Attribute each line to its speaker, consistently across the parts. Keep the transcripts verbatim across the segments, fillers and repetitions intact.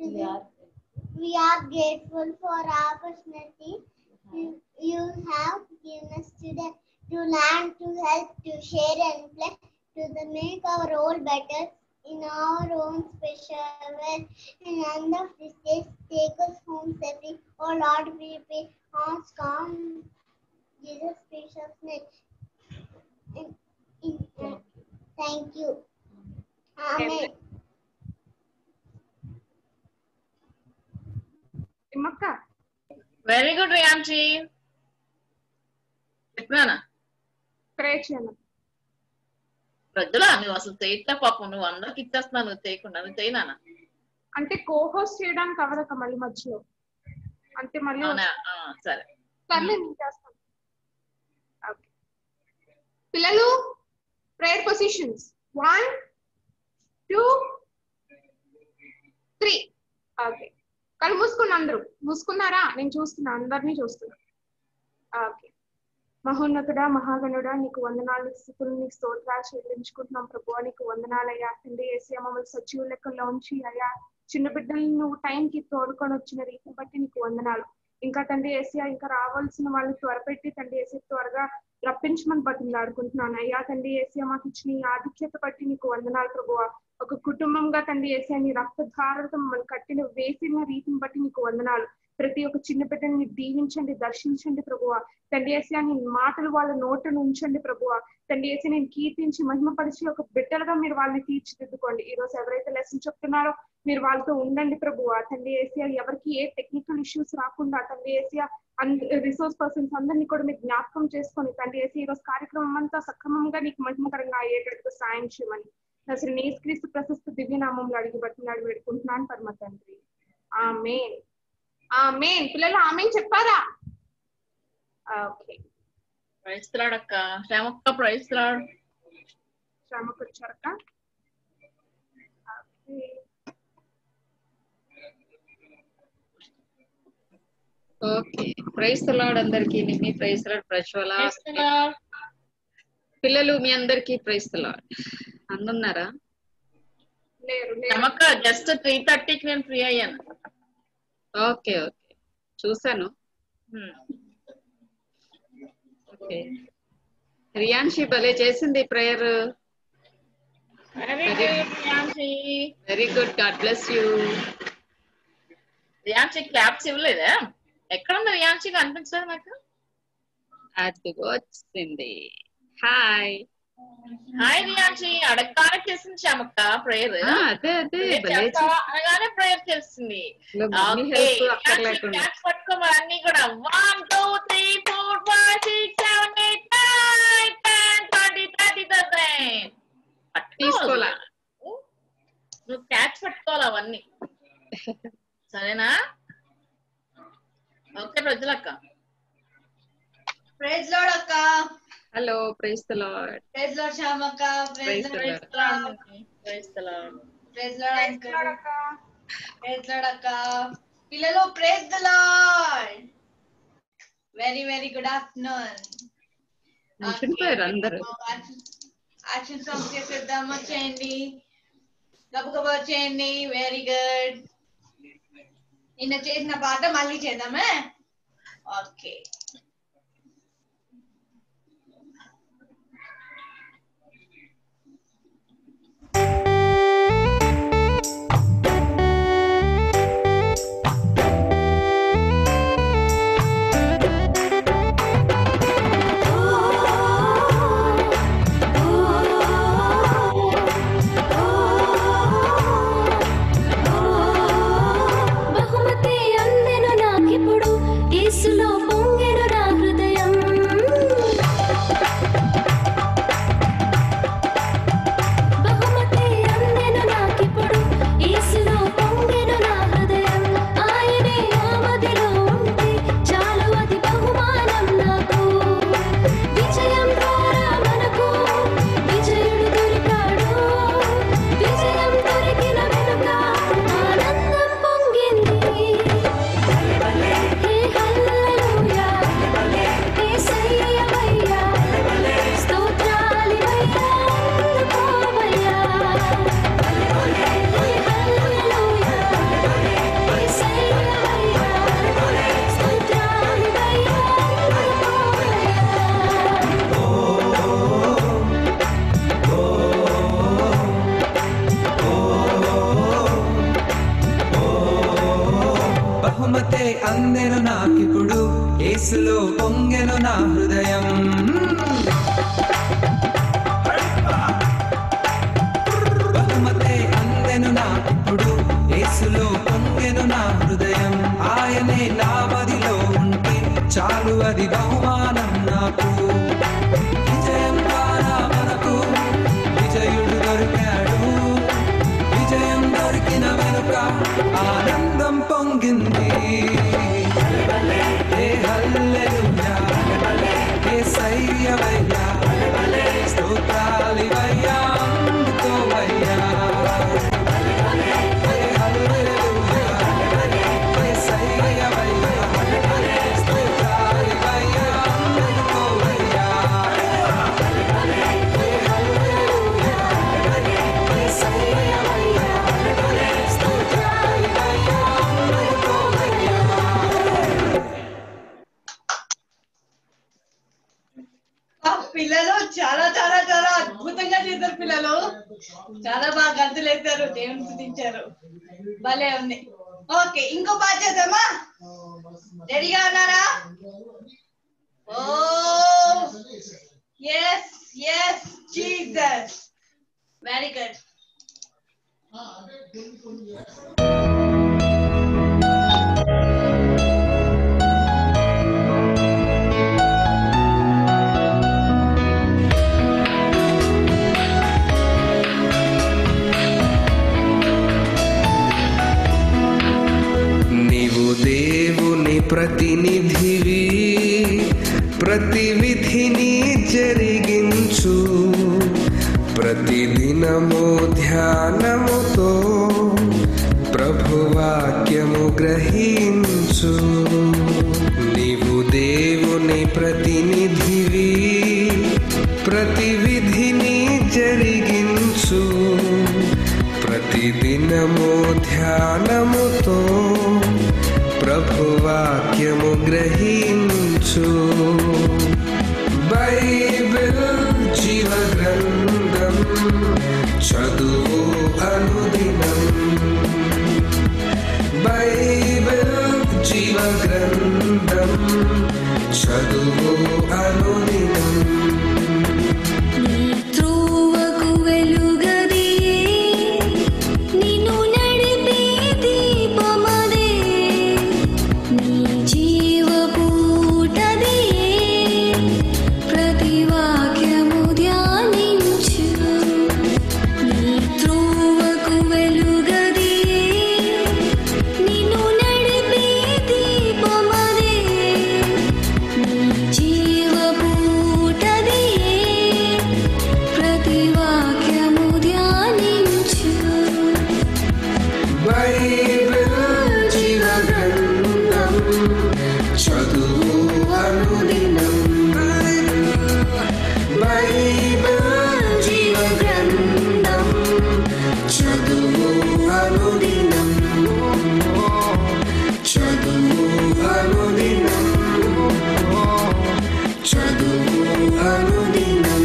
Speaker 1: We are, we are grateful for our opportunity you, you have given us today to learn, to help, to share and play, to the make our role better in our own special way. And end of this day, take us home safely. Oh Lord, we pray, ask on Jesus' precious name. In, in, uh, thank you. Amen.
Speaker 2: Imaka.
Speaker 3: Very good, Riyanshi. చెప్పినానా
Speaker 2: ప్రే చేయను
Speaker 3: ప్రజలా నువ్వు అసలు చేయట్లే పాపం, నువ్వు అందరికి ఇచ్చేస్తున్నావు, నువ్వు చేయకుండా నువ్వు చేయనానా
Speaker 2: అంటే కోహోస్ట్ చేయడానికి అవదక మళ్ళీ మధ్యలో అంటే మళ్ళీ
Speaker 3: సరే
Speaker 2: సర్లే నేను చేస్తాను. ఓకే పిల్లలు, prayer positions one two three. Okay కళ్ళు మూసుకున్న అందరూ మూసుకున్నారా? నేను చూస్తున్నా, అందరినీ చూస్తున్నా. ఓకే మహోన్నతుడా మహాగణుడా నీకు వందనాలు, స్థుతులు నీకు స్తోత్రాలు చెల్లించుకుంటున్నాం ప్రభువా. నీకు వందనాలయ్యా తండ్రి యేసయ్య, మమ్మల్ని సజీవ లెక్కల్లో ఉంచి అయ్యా చిన్న బిడ్డల్ని నువ్వు టైంకి తోడుకొని వచ్చిన రీతిని బట్టి నీకు వందనాలు. ఇంకా తండ్రి యేసయ్య ఇంకా రావాల్సిన వాళ్ళని త్వరపెట్టి తండ్రి యేసయ్య త్వరగా రప్పించమని బతిలాడుకుంటున్నాను అయ్యా. తండ్రి యేసయ్య మాకు ఇచ్చిన ఈ ఆధిక్యత బట్టి నీకు వందనాలు ప్రభువా. ఒక కుటుంబంగా తండ్రి యేసయ్య నీ రక్తధారతో మమ్మల్ని కట్టిన వేసిన రీతిని బట్టి నీకు వందనాలు. ప్రతి ఒక్క చిన్న బిడ్డని దీవించండి, దర్శించండి ప్రభువా. తండ్రి యేసయ్య నీ మాటలు వాళ్ళ నోటను ఉంచండి ప్రభువా. తండ్రి యేసయ్య నేను కీర్తించి మహిమపరిచి ఒక బిడ్డలుగా మీరు వాళ్ళని తీర్చిదిద్దుకోండి. ఈ రోజు ఎవరైతే లెసన్ చెప్తున్నారో మీరు వాళ్ళతో ఉండండి ప్రభువా. తండ్రి యేసయ్య ఎవరికి ఏ టెక్నికల్ ఇష్యూస్ రాకుండా తండ్రి యేసయ్య రిసోర్స్ పర్సన్స్ అందరినీ కూడా మీరు జ్ఞాపకం చేసుకొని తండ్రి యేసయ్య ఈ రోజు కార్యక్రమం అంతా సక్రమంగా నీకు మహిమకరంగా అయ్యేటట్టుగా సాయం చేయమని అసలు యేసుక్రీస్తు ప్రశస్త దివ్యనామంలో అడిగి బతిలాడి వేడుకుంటున్నాను పరమ తండ్రి. ఆమేన్ ఆమేన్. పిల్లలు ఆమేన్ చెప్పారా? ఓకే
Speaker 3: ప్రైజ్ లార్డ్ అక్క. శ్యామక్క ప్రైజ్ లార్డ్.
Speaker 2: శ్యామక్క వచ్చారక్క.
Speaker 4: ఓకే ప్రైజ్ లార్డ్ అందరికి. మీ ప్రైజ్ లార్డ్ ప్రజ్వల పిల్లలు మీ అందరికి ప్రైజ్ లార్డ్. అందున్నారా?
Speaker 3: శ్యామక్క జస్ట్ త్రీ థర్టీకి నేను ఫ్రీ అయ్యాను.
Speaker 4: ఓకే ఓకే చూసాను. ఓకే రియాన్షి భలే చేసింది prayer. Very good, God bless you.
Speaker 3: Riyanshi claps ఇవ్వలేదా? ఎక్కడ ఉంది రియాన్షి? కనిపించలేదు నాకు.
Speaker 4: అదిగో వచ్చింది. Hi
Speaker 3: hi Riyanshi. అడగగానే చేసింది శ్యామక్క ప్రేయర్.
Speaker 4: అదే అదే
Speaker 3: అనగానే ప్రేయర్ చేస్తుంది. పట్టుకోమని అన్ని కూడా one two three four five six seven eight nine ten twenty thirty thousand
Speaker 4: తీసుకోవాలా?
Speaker 3: నువ్వు క్యాచ్ పట్టుకోవాలి అవన్నీ. సరేనా? ఓకే ప్రజలక్క.
Speaker 5: ప్రైజ్ లార్డ్ అక్క.
Speaker 4: Hello praise the lord.
Speaker 5: Praise lord శ్యామక్క. Praise lord
Speaker 3: praise the lord.
Speaker 5: Praise lord uncle. Praise lord అక్క. పిల్లలు praise the lord. Very very good afternoon.
Speaker 4: అందరూ
Speaker 5: యాక్షన్ సాంగ్స్ చేసేద్దాం. వచ్చేయండి, గబగబా వచ్చేయండి. Very good. నిన్న చేసిన పాట మళ్ళీ చేద్దామే. ఓకే
Speaker 6: బహుమతి అందెను నాకిప్పుడు యేసులో పొంగెను బహుమతే అందెను నాకిప్పుడు యేసులో పొంగెను నా హృదయం బహుమతే అందెను నాకిప్పుడు యేసులో పొంగెను నా హృదయం ఆయనే నా మదిలో ఉంటే చాలు అది బహుమానం నాకు విజయం ద్వారా మనకు విజయుడు దొరికాడు విజయం దొరికిన వెనుక ఆనందం పొంగింది ఏ హల్లెలూయా యేసయ్యవయ్యా స్తోత్రాలివయ్యా అందుకోవయ్యా ఏ హల్లెలూయా యేసయ్యవయ్యా స్తోత్రాలివయ్యా అందుకోవయ్యా ఏ హల్లెలూయా యేసయ్యవయ్యా స్తోత్రాలివయ్యా అందుకోవయ్యా.
Speaker 5: ఆ పిల్లలు చాలా చాలా చాలా అద్భుతంగా చేశారు పిల్లలు చాలా బాగా గంతులు వేశారు దేవుని స్తుతించారు భలే ఉంది ఓకే ఇంకో పాట చేద్దామా రెడీగా ఉన్నారా oh yes yes Jesus very good
Speaker 6: నీవు దేవుని ప్రతినిధివి ప్రతి విధిని జరిగించు ప్రతిదినము ధ్యానముతో ప్రభువాక్యము గ్రహించు నీవు దేవుని ప్రతినిధివి ప్రతి విధిని జరిగించు ప్రతిదినము ధ్యానముతో ప్రభువాక్యము గ్రహించు బైబిల్ జీవ గ్రంథం చదువు అనుదినం బైబిల్ జీవ గ్రంథం చదువు అనుదినం
Speaker 7: నీ త్రోవకు వెలుగది నిన్ను నడిపే దీపమదే నీ జీవపూటది ప్రతి వాక్యము ధ్యానించు నీ త్రోవకు వెలుగది నిన్ను నడిపే దీపమదే నీ జీవపూటది ప్రతి వాక్యము ధ్యానించు
Speaker 6: బైబిల్ జీవ గ్రంథం చదువు అనుదినం బైబిల్ జీవ గ్రంథం చదువు అనుదినం చదువు అనుదినం చదువు అనుదినం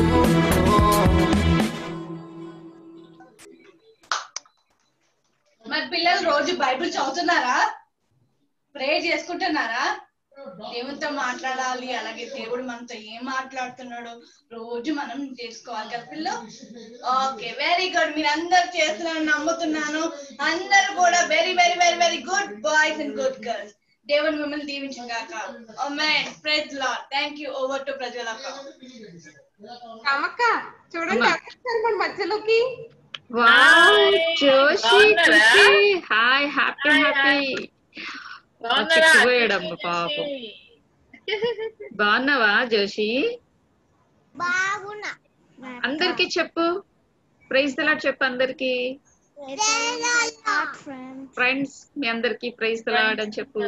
Speaker 5: మరి పిల్లలు రోజు బైబిల్ చదువుతున్నారా ప్రే చేసుకుంటున్నారా దేవునితో మాట్లాడాలి అలాగే దేవుడు మనతో ఏం మాట్లాడుతున్నాడు రోజు మనం చేసుకోవాలి కదా పిల్లలు ఓకే వెరీ గుడ్ మీరు అందరు చేస్తున్నారని నమ్ముతున్నాను అందరు కూడా very very very very good boys and good girls దేవుని మిమ్మల్ని దీవించిన గాక ఆమేన్ praise lord thank you over to ప్రజలక్క
Speaker 2: అమ్మక్క చూడండి అక్కడ మన మధ్యలోకి
Speaker 4: wow Joshi Khushi hi happy happy చిక్కుపోయాడమ్మ పాపం బాగున్నావా జోషి
Speaker 1: బాగున్నా
Speaker 4: అందరికి చెప్పు ప్రైజ్ ది లార్డ్ చెప్పు అందరికి ఫ్రెండ్స్ మీ అందరికి ప్రైజ్ ది లార్డ్ అని చెప్పు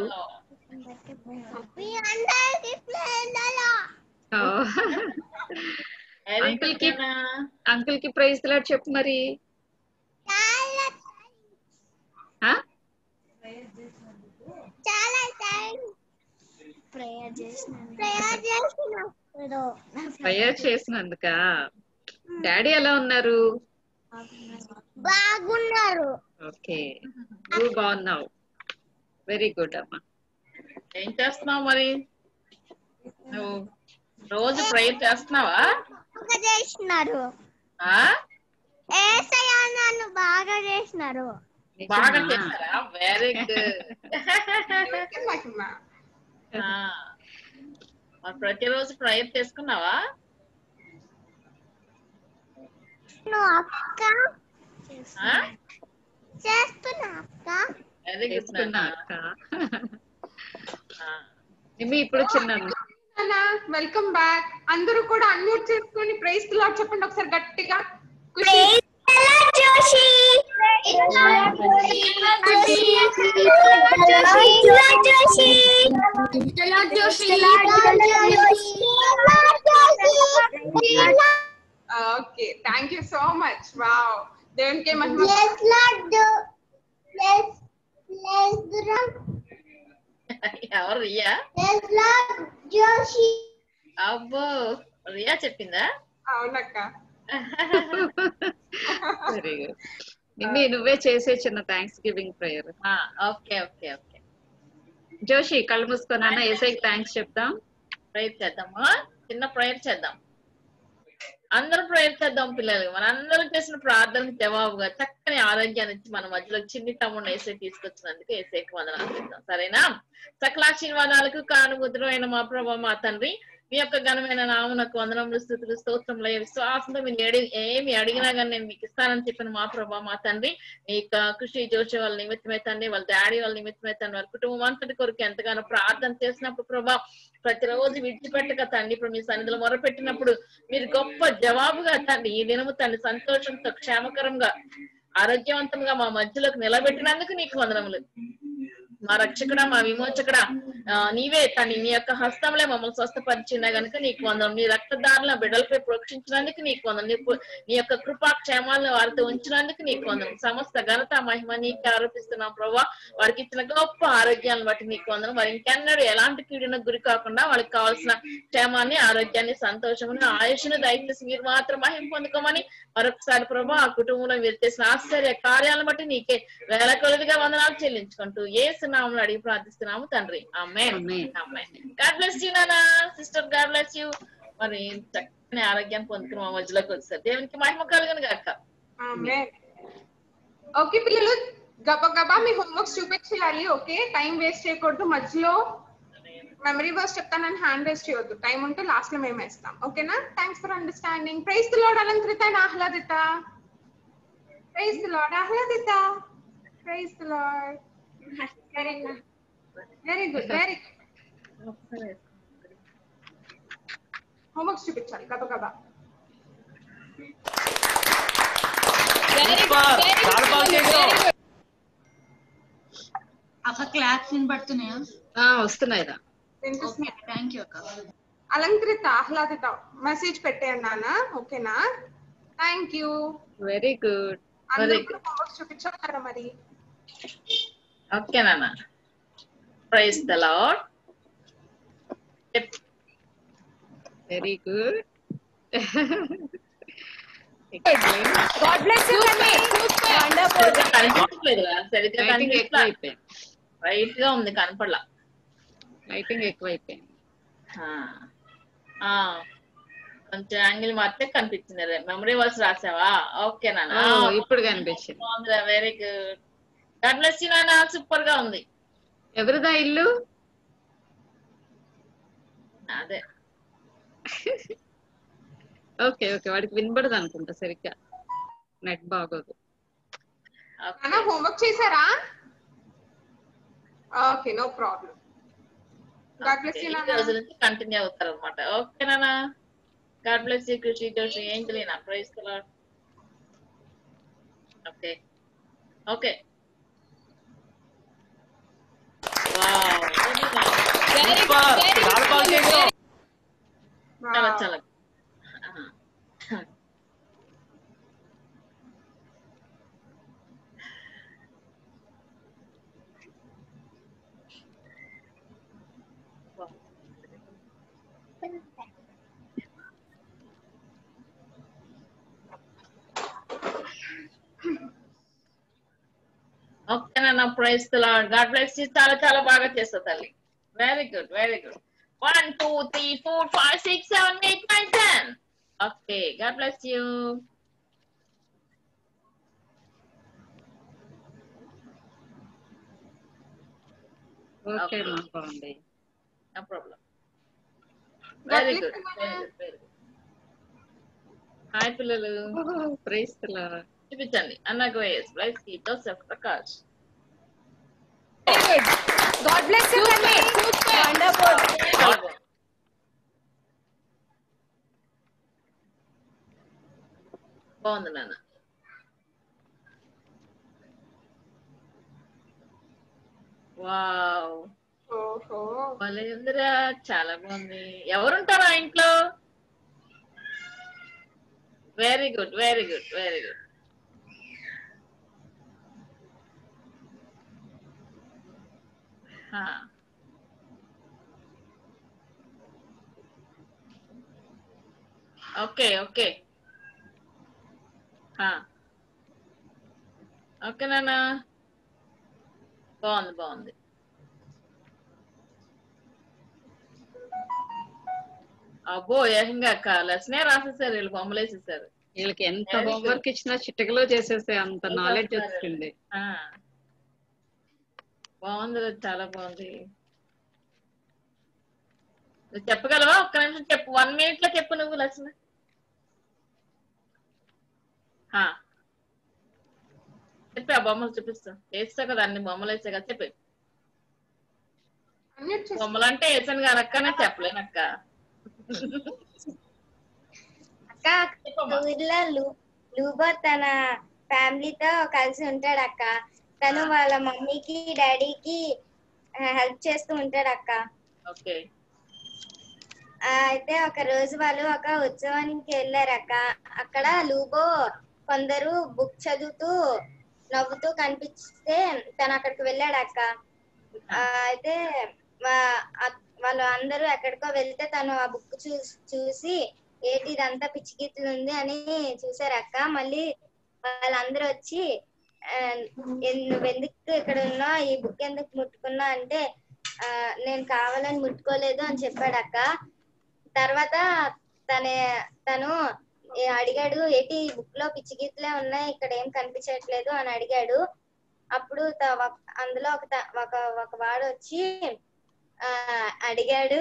Speaker 1: మీ అందరికీ ప్రైజ్ ది లార్డ్
Speaker 4: అంకుల్ కి అంకుల్ కి ప్రైజ్ ది లార్డ్ చెప్పు మరి
Speaker 1: చాలా
Speaker 4: ఆ
Speaker 1: చాలా థాంక్స్ ప్రేయర్ చేసినా ప్రేయర్ చేసినా
Speaker 4: ప్రేయర్ చేసినందుక డాడీ ఎలా ఉన్నారు
Speaker 1: బాగున్నారు
Speaker 4: ఓకే నువ్వు బాగున్నావు వెరీ గుడ్ అమ్మా.
Speaker 3: ఏం చేస్తున్నావు మరి నువ్వు రోజు ప్రేయర్ చేస్తున్నావా?
Speaker 1: బాగా చేసినారు.
Speaker 3: ఆ
Speaker 1: ఏసయ్య నన్ను బాగా చేసినారు.
Speaker 3: బాగా చేస్తారా? Very good.
Speaker 2: మహిమ.
Speaker 3: మరి ప్రతిరోజు ప్రేయర్ చేసుకున్నావా?
Speaker 1: నువ్వు అక్క
Speaker 3: ఆ?
Speaker 1: చేస్తున్నా అక్క.
Speaker 3: వెరీ గుడ్
Speaker 4: చేస్తున్నా అక్క. నిమ్మి ఇప్పుడు చిన్నాను.
Speaker 2: Welcome back. అందరూ కూడా అన్మ్యూట్ చేసుకొని ప్రైజ్ ది లార్డ్ చెప్పండి ఒకసారి గట్టిగా.
Speaker 1: Praise the Lord, Joshi. Praise the Lord, Joshi. Praise the Lord, Joshi. Praise the Lord, Joshi.
Speaker 2: Okay, thank you so much. Wow, దేవునికి మహిమ.
Speaker 1: Praise Lord, Jo- Praise Praise the Lord.
Speaker 3: ఎవరు Riya?
Speaker 1: Praise Lord, Joshi.
Speaker 3: అబ్బో, రియా చెప్పిందా?
Speaker 2: అవునక్క.
Speaker 4: Very good. Nimmi నువ్వే చేసే చిన్న thanksgiving prayer.
Speaker 3: Okay okay okay.
Speaker 4: Joshi కళ్ళు మూసుకున్నానా? ఏసైకి థ్యాంక్స్ చెప్తాం.
Speaker 3: ప్రేయర్ చేద్దామా? చిన్న ప్రేయర్ చేద్దాం. అందరూ ప్రేయర్ చేద్దాం పిల్లలు. మన అందరూ చేసిన ప్రార్థనకు జవాబుగా చక్కని ఆరోగ్యాన్ని ఇచ్చి మన మధ్యలో చిన్ని తమ్ముడు ఏసై తీసుకొచ్చినందుకు ఏసైకి వందనాలు చేద్దాం. సరేనా? సకలాశీర్వాదాలకు కానుగుతురైన మా ప్రభు మా తండ్రి, మీ యొక్క ఘనమైన నామమునకు వందనములు స్తుతులు స్తోత్రములు. విశ్వాసంతో మీరు ఏడి ఏమి అడిగినా కానీ నేను మీకు ఇస్తానని చెప్పిన మా ప్రభా మా తండ్రి, మీ యొక్క కృషి జోషి వాళ్ళ నిమిత్తమే తండ్రి, వాళ్ళ డాడీ వాళ్ళ నిమిత్తమే తండ్రి, వారి కుటుంబం అంతటి కొరకు ఎంతగానో ప్రార్థన చేసినప్పుడు ప్రభా ప్రతిరోజు విడిచిపెట్టక తండ్రి, ఇప్పుడు మీ సన్నిధిలో మొరపెట్టినప్పుడు మీరు గొప్ప జవాబుగా తండ్రి ఈ దినము తండ్రి సంతోషంతో క్షేమకరంగా ఆరోగ్యవంతంగా మా మధ్యలోకి నిలబెట్టినందుకు నీకు వందనములు. మా రక్షకుడా మా విమోచకుడా నీవే తండ్రి, నీ యొక్క హస్తంలో మమ్మల్ని స్వస్థపరిచినా గనుక నీకు వందనం. నీ రక్తదారుల బిడ్డలపై ప్రోక్షించినందుకు నీకు వందనం. నీ యొక్క కృపా క్షేమాలను వారితో ఉంచినందుకు నీకు వందనం. సమస్త ఘనత మహిమ నీకు ఆరోపిస్తున్నాం ప్రభా. వారికి ఇచ్చిన గొప్ప ఆరోగ్యాన్ని బట్టి నీకు వందనం. వారి ఇంకెన్నడూ ఎలాంటి కీడున గురి కాకుండా వాళ్ళకి కావాల్సిన క్షేమాన్ని ఆరోగ్యాన్ని సంతోషమును ఆయుష్ను దయచేసి మీరు మాత్రం మహిమ పొందుకోమని మరొకసారి ప్రభా ఆ కుటుంబంలో మీరు చేసిన ఆశ్చర్య కార్యాలను బట్టి నీకే వేల కొలదిగా వందనాలు చెల్లించుకుంటూ యేసు నామములో అడిగి ప్రార్థిస్తున్నాము తండ్రి. ఆమేన్. ఆమేన్. గాడ్ బ్లెస్ యు నానా సిస్టర్, గాడ్ బ్లెస్ యు. మరి చక్కని ఆరోగ్యాన్ని పొందుకుని మా మధ్యలోకి వచ్చారు. దేవునికి మహిమ కలుగును గాక.
Speaker 2: ఆమేన్. ఓకే పిల్లలు, గబగబా మీ హోంవర్క్స్ చూపించేయాలి. ఓకే, టైం వేస్ట్ చేయకూడదు. మధ్యలో మెమరీ వర్స్ చెప్తానని హ్యాండ్ వేస్ట్ చేయొద్దు. టైం ఉంటే లాస్ట్ లో మేము వేస్తాం. ఓకేనా? Thanks for understanding. Praise the lord Alankrita and Ahladita. Praise the lord Ahladita. Praise the lord. Very good, very good, very good. Homeworks చూపించాలి గబగబా.
Speaker 5: అక్క క్లాప్స్ వినబడుతున్నాయా?
Speaker 4: వస్తున్నాయిరా.
Speaker 5: థ్యాంక్ యూ అక్క.
Speaker 2: అలంకృత ఆహ్లాదిత మెసేజ్ పెట్టేయండి నాన్న. ఓకేనా? Thank you.
Speaker 4: Very good.
Speaker 2: అందరూ కూడా హోంవర్క్స్ చూపించారా మరి?
Speaker 3: ఓకే నాన్న. Praise the lord.
Speaker 4: Very good.
Speaker 7: God bless you, Mummy.
Speaker 3: సరిగ్గా కనిపించట్లేదురా, సరిగ్గా
Speaker 4: లైటింగ్ ఎక్కువ
Speaker 3: కనిపించట్లా.
Speaker 4: అయిపోయింది.
Speaker 3: రైట్ గా ఉంది, కనపడలా.
Speaker 4: లైటింగ్ ఎక్కువ అయిపోయింది.
Speaker 3: ఆ కొంచెం యాంగిల్ మాత్రమే కనిపించింది. Memory verse రాసావా? ఓకే నాన్న.
Speaker 4: ఇప్పుడు కనిపించింది.
Speaker 3: Very good. God bless you నాన్న. సూపర్ గా ఉంది.
Speaker 4: ఎవరిదా ఇల్లు?
Speaker 3: అదే.
Speaker 4: ఓకే ఓకే, వాడికి వినబడదు అనుకుంటా సరిగ్గా, నెట్ బాగోదు.
Speaker 2: నాన్న హోంవర్క్ చేశారా? Okay, no problem. God bless you నాన్న.
Speaker 3: రోజు నుంచి కంటిన్యూ అవుతారు అనమాట. ఓకే నాన్న. God bless you Krishi Joshi Angelina. Praise the Lord. Okay okay. Wow, చాలా చాలా. ఓకే నాన్న praise the Lord God bless you చాలా చాలా బాగా చేస్తావు తల్లి very good very good one two three four five six seven eight nine ten okay God bless you
Speaker 4: okay మా బాగుంది
Speaker 3: no problem very good very good very good hi పిల్లలు
Speaker 4: praise the Lord
Speaker 3: చూపించండి అన్న గోయస్ prize కి Joseph Prakash
Speaker 7: Very good. God bless you, Kanni. Wonderful.
Speaker 3: చాలా బాగుంది బాగుంది నాన్న వావ్
Speaker 2: ఓహో
Speaker 3: భలే ఉందిరా చాలా బాగుంది ఎవరుంటారా ఇంట్లో very good very good very good okay okay okay నాన్న బాగుంది బాగుంది అబ్బో ఏకంగా లెసనే రాసేసారు వీళ్ళు బొమ్మలు వేసేసారు
Speaker 4: వీళ్ళకి ఎంత
Speaker 3: Very good.
Speaker 4: హోంవర్క్ ఇచ్చినా చిటికలో చేసేస్తే అంత నాలెడ్జ్ వచ్చింది
Speaker 3: ఆ. బాగుంది చాలా బాగుంది నువ్వు చెప్పగలవా ఒక్క నిమిషం చెప్పు వన్ మినిట్ లో చెప్పు నువ్వు లక్ష్మి చెప్పి ఆ బొమ్మలు చూపిస్తా వేస్తావు కదా అన్ని బొమ్మలు వేసా కదా చెప్పి
Speaker 2: అన్మ్యూట్ చేసి
Speaker 3: బొమ్మలు అంటే వేసాను కానీ అక్కనే చెప్పలేనక్క
Speaker 1: అక్క ఊర్లో లూ- లూబో తన ఫ్యామిలీతో కలిసి ఉంటాడు అక్క తను వాళ్ళ మమ్మీకి డాడీకి హెల్ప్ చేస్తూ ఉంటాడు అక్క
Speaker 3: ఓకే
Speaker 1: ఆ, అయితే ఒక రోజు వాళ్ళు ఒక ఉత్సవానికి వెళ్ళారు అక్క అక్కడ లూబో కొందరు బుక్ చదువుతూ నవ్వుతూ కనిపిస్తే తను అక్కడికి వెళ్ళాడు అక్క ఆ, అయితే వా- అ- వాళ్ళు అందరూ ఎక్కడికో వెళ్తే తను ఆ బుక్ చూ చూసి ఏంటి ఇదంతా పిచ్చి గీతలు ఉంది అని చూసారు అక్క మళ్ళీ వాళ్ళందరూ వచ్చి ఆ, ఎన్- నువ్వెందుకు ఇక్కడ ఉన్నా ఈ బుక్ ఎందుకు ముట్టుకున్నా అంటే ఆ నేను కావాలని ముట్టుకోలేదు అని చెప్పాడు అక్క తర్వాత తన తను ఏ- అడిగాడు ఏంటి ఈ బుక్ లో పిచ్చి గీతలే ఉన్నాయి ఇక్కడ ఏం కనిపించట్లేదు అని అడిగాడు అప్పుడు త- ఒక- అందులో ఒక త- ఒక ఒక వాడు వచ్చి ఆ అడిగాడు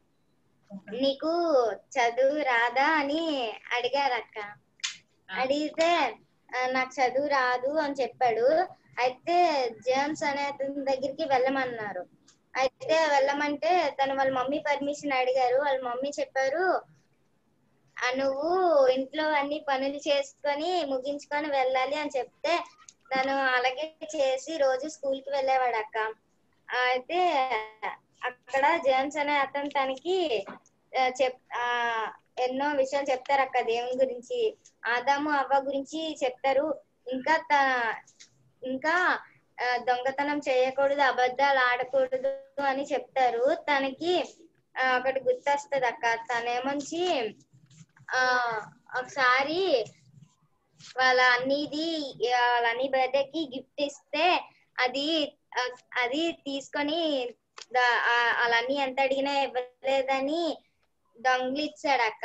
Speaker 1: నీకు చదువు రాదా అని అడిగారు అక్క అడిగితే "ఆ, నాకు చదువు రాదు అని చెప్పాడు అయితే జేమ్స్ అనే అతని దగ్గరికి వెళ్ళమన్నారు అయితే వెళ్ళమంటే తను వాళ్ళ మమ్మీ పర్మిషన్ అడిగారు వాళ్ళ మమ్మీ చెప్పారు "ఆ, నువ్వు ఇంట్లో అన్ని పనులు చేసుకొని ముగించుకొని వెళ్ళాలి అని చెప్తే తను అలాగే చేసి రోజు స్కూల్ కి వెళ్ళేవాడు అక్క అయితే అక్కడ జేమ్స్ అనే అతను తనకి ఆ, చెప్ ఆ ఎన్నో విషయాలు చెప్తారు అక్క దేవుని గురించి ఆదాము అవ్వ గురించి చెప్తారు ఇంకా త ఇంకా ఆ, దొంగతనం చేయకూడదు అబద్ధాలు ఆడకూడదు అని చెప్తారు తనకి ఆ, ఒకటి గుర్తొస్తుంది అక్క తనేమంచి ఆ ఒకసారి వాళ్ళ అన్నిది వాళ్ళ అన్ని బర్త్డేకి గిఫ్ట్ ఇస్తే అది ఆ, అది తీసుకొని దా- ఆ- వాళ్ళ అన్ని ఎంత అడిగినా ఇవ్వలేదని దొంగలిచ్చాడు అక్క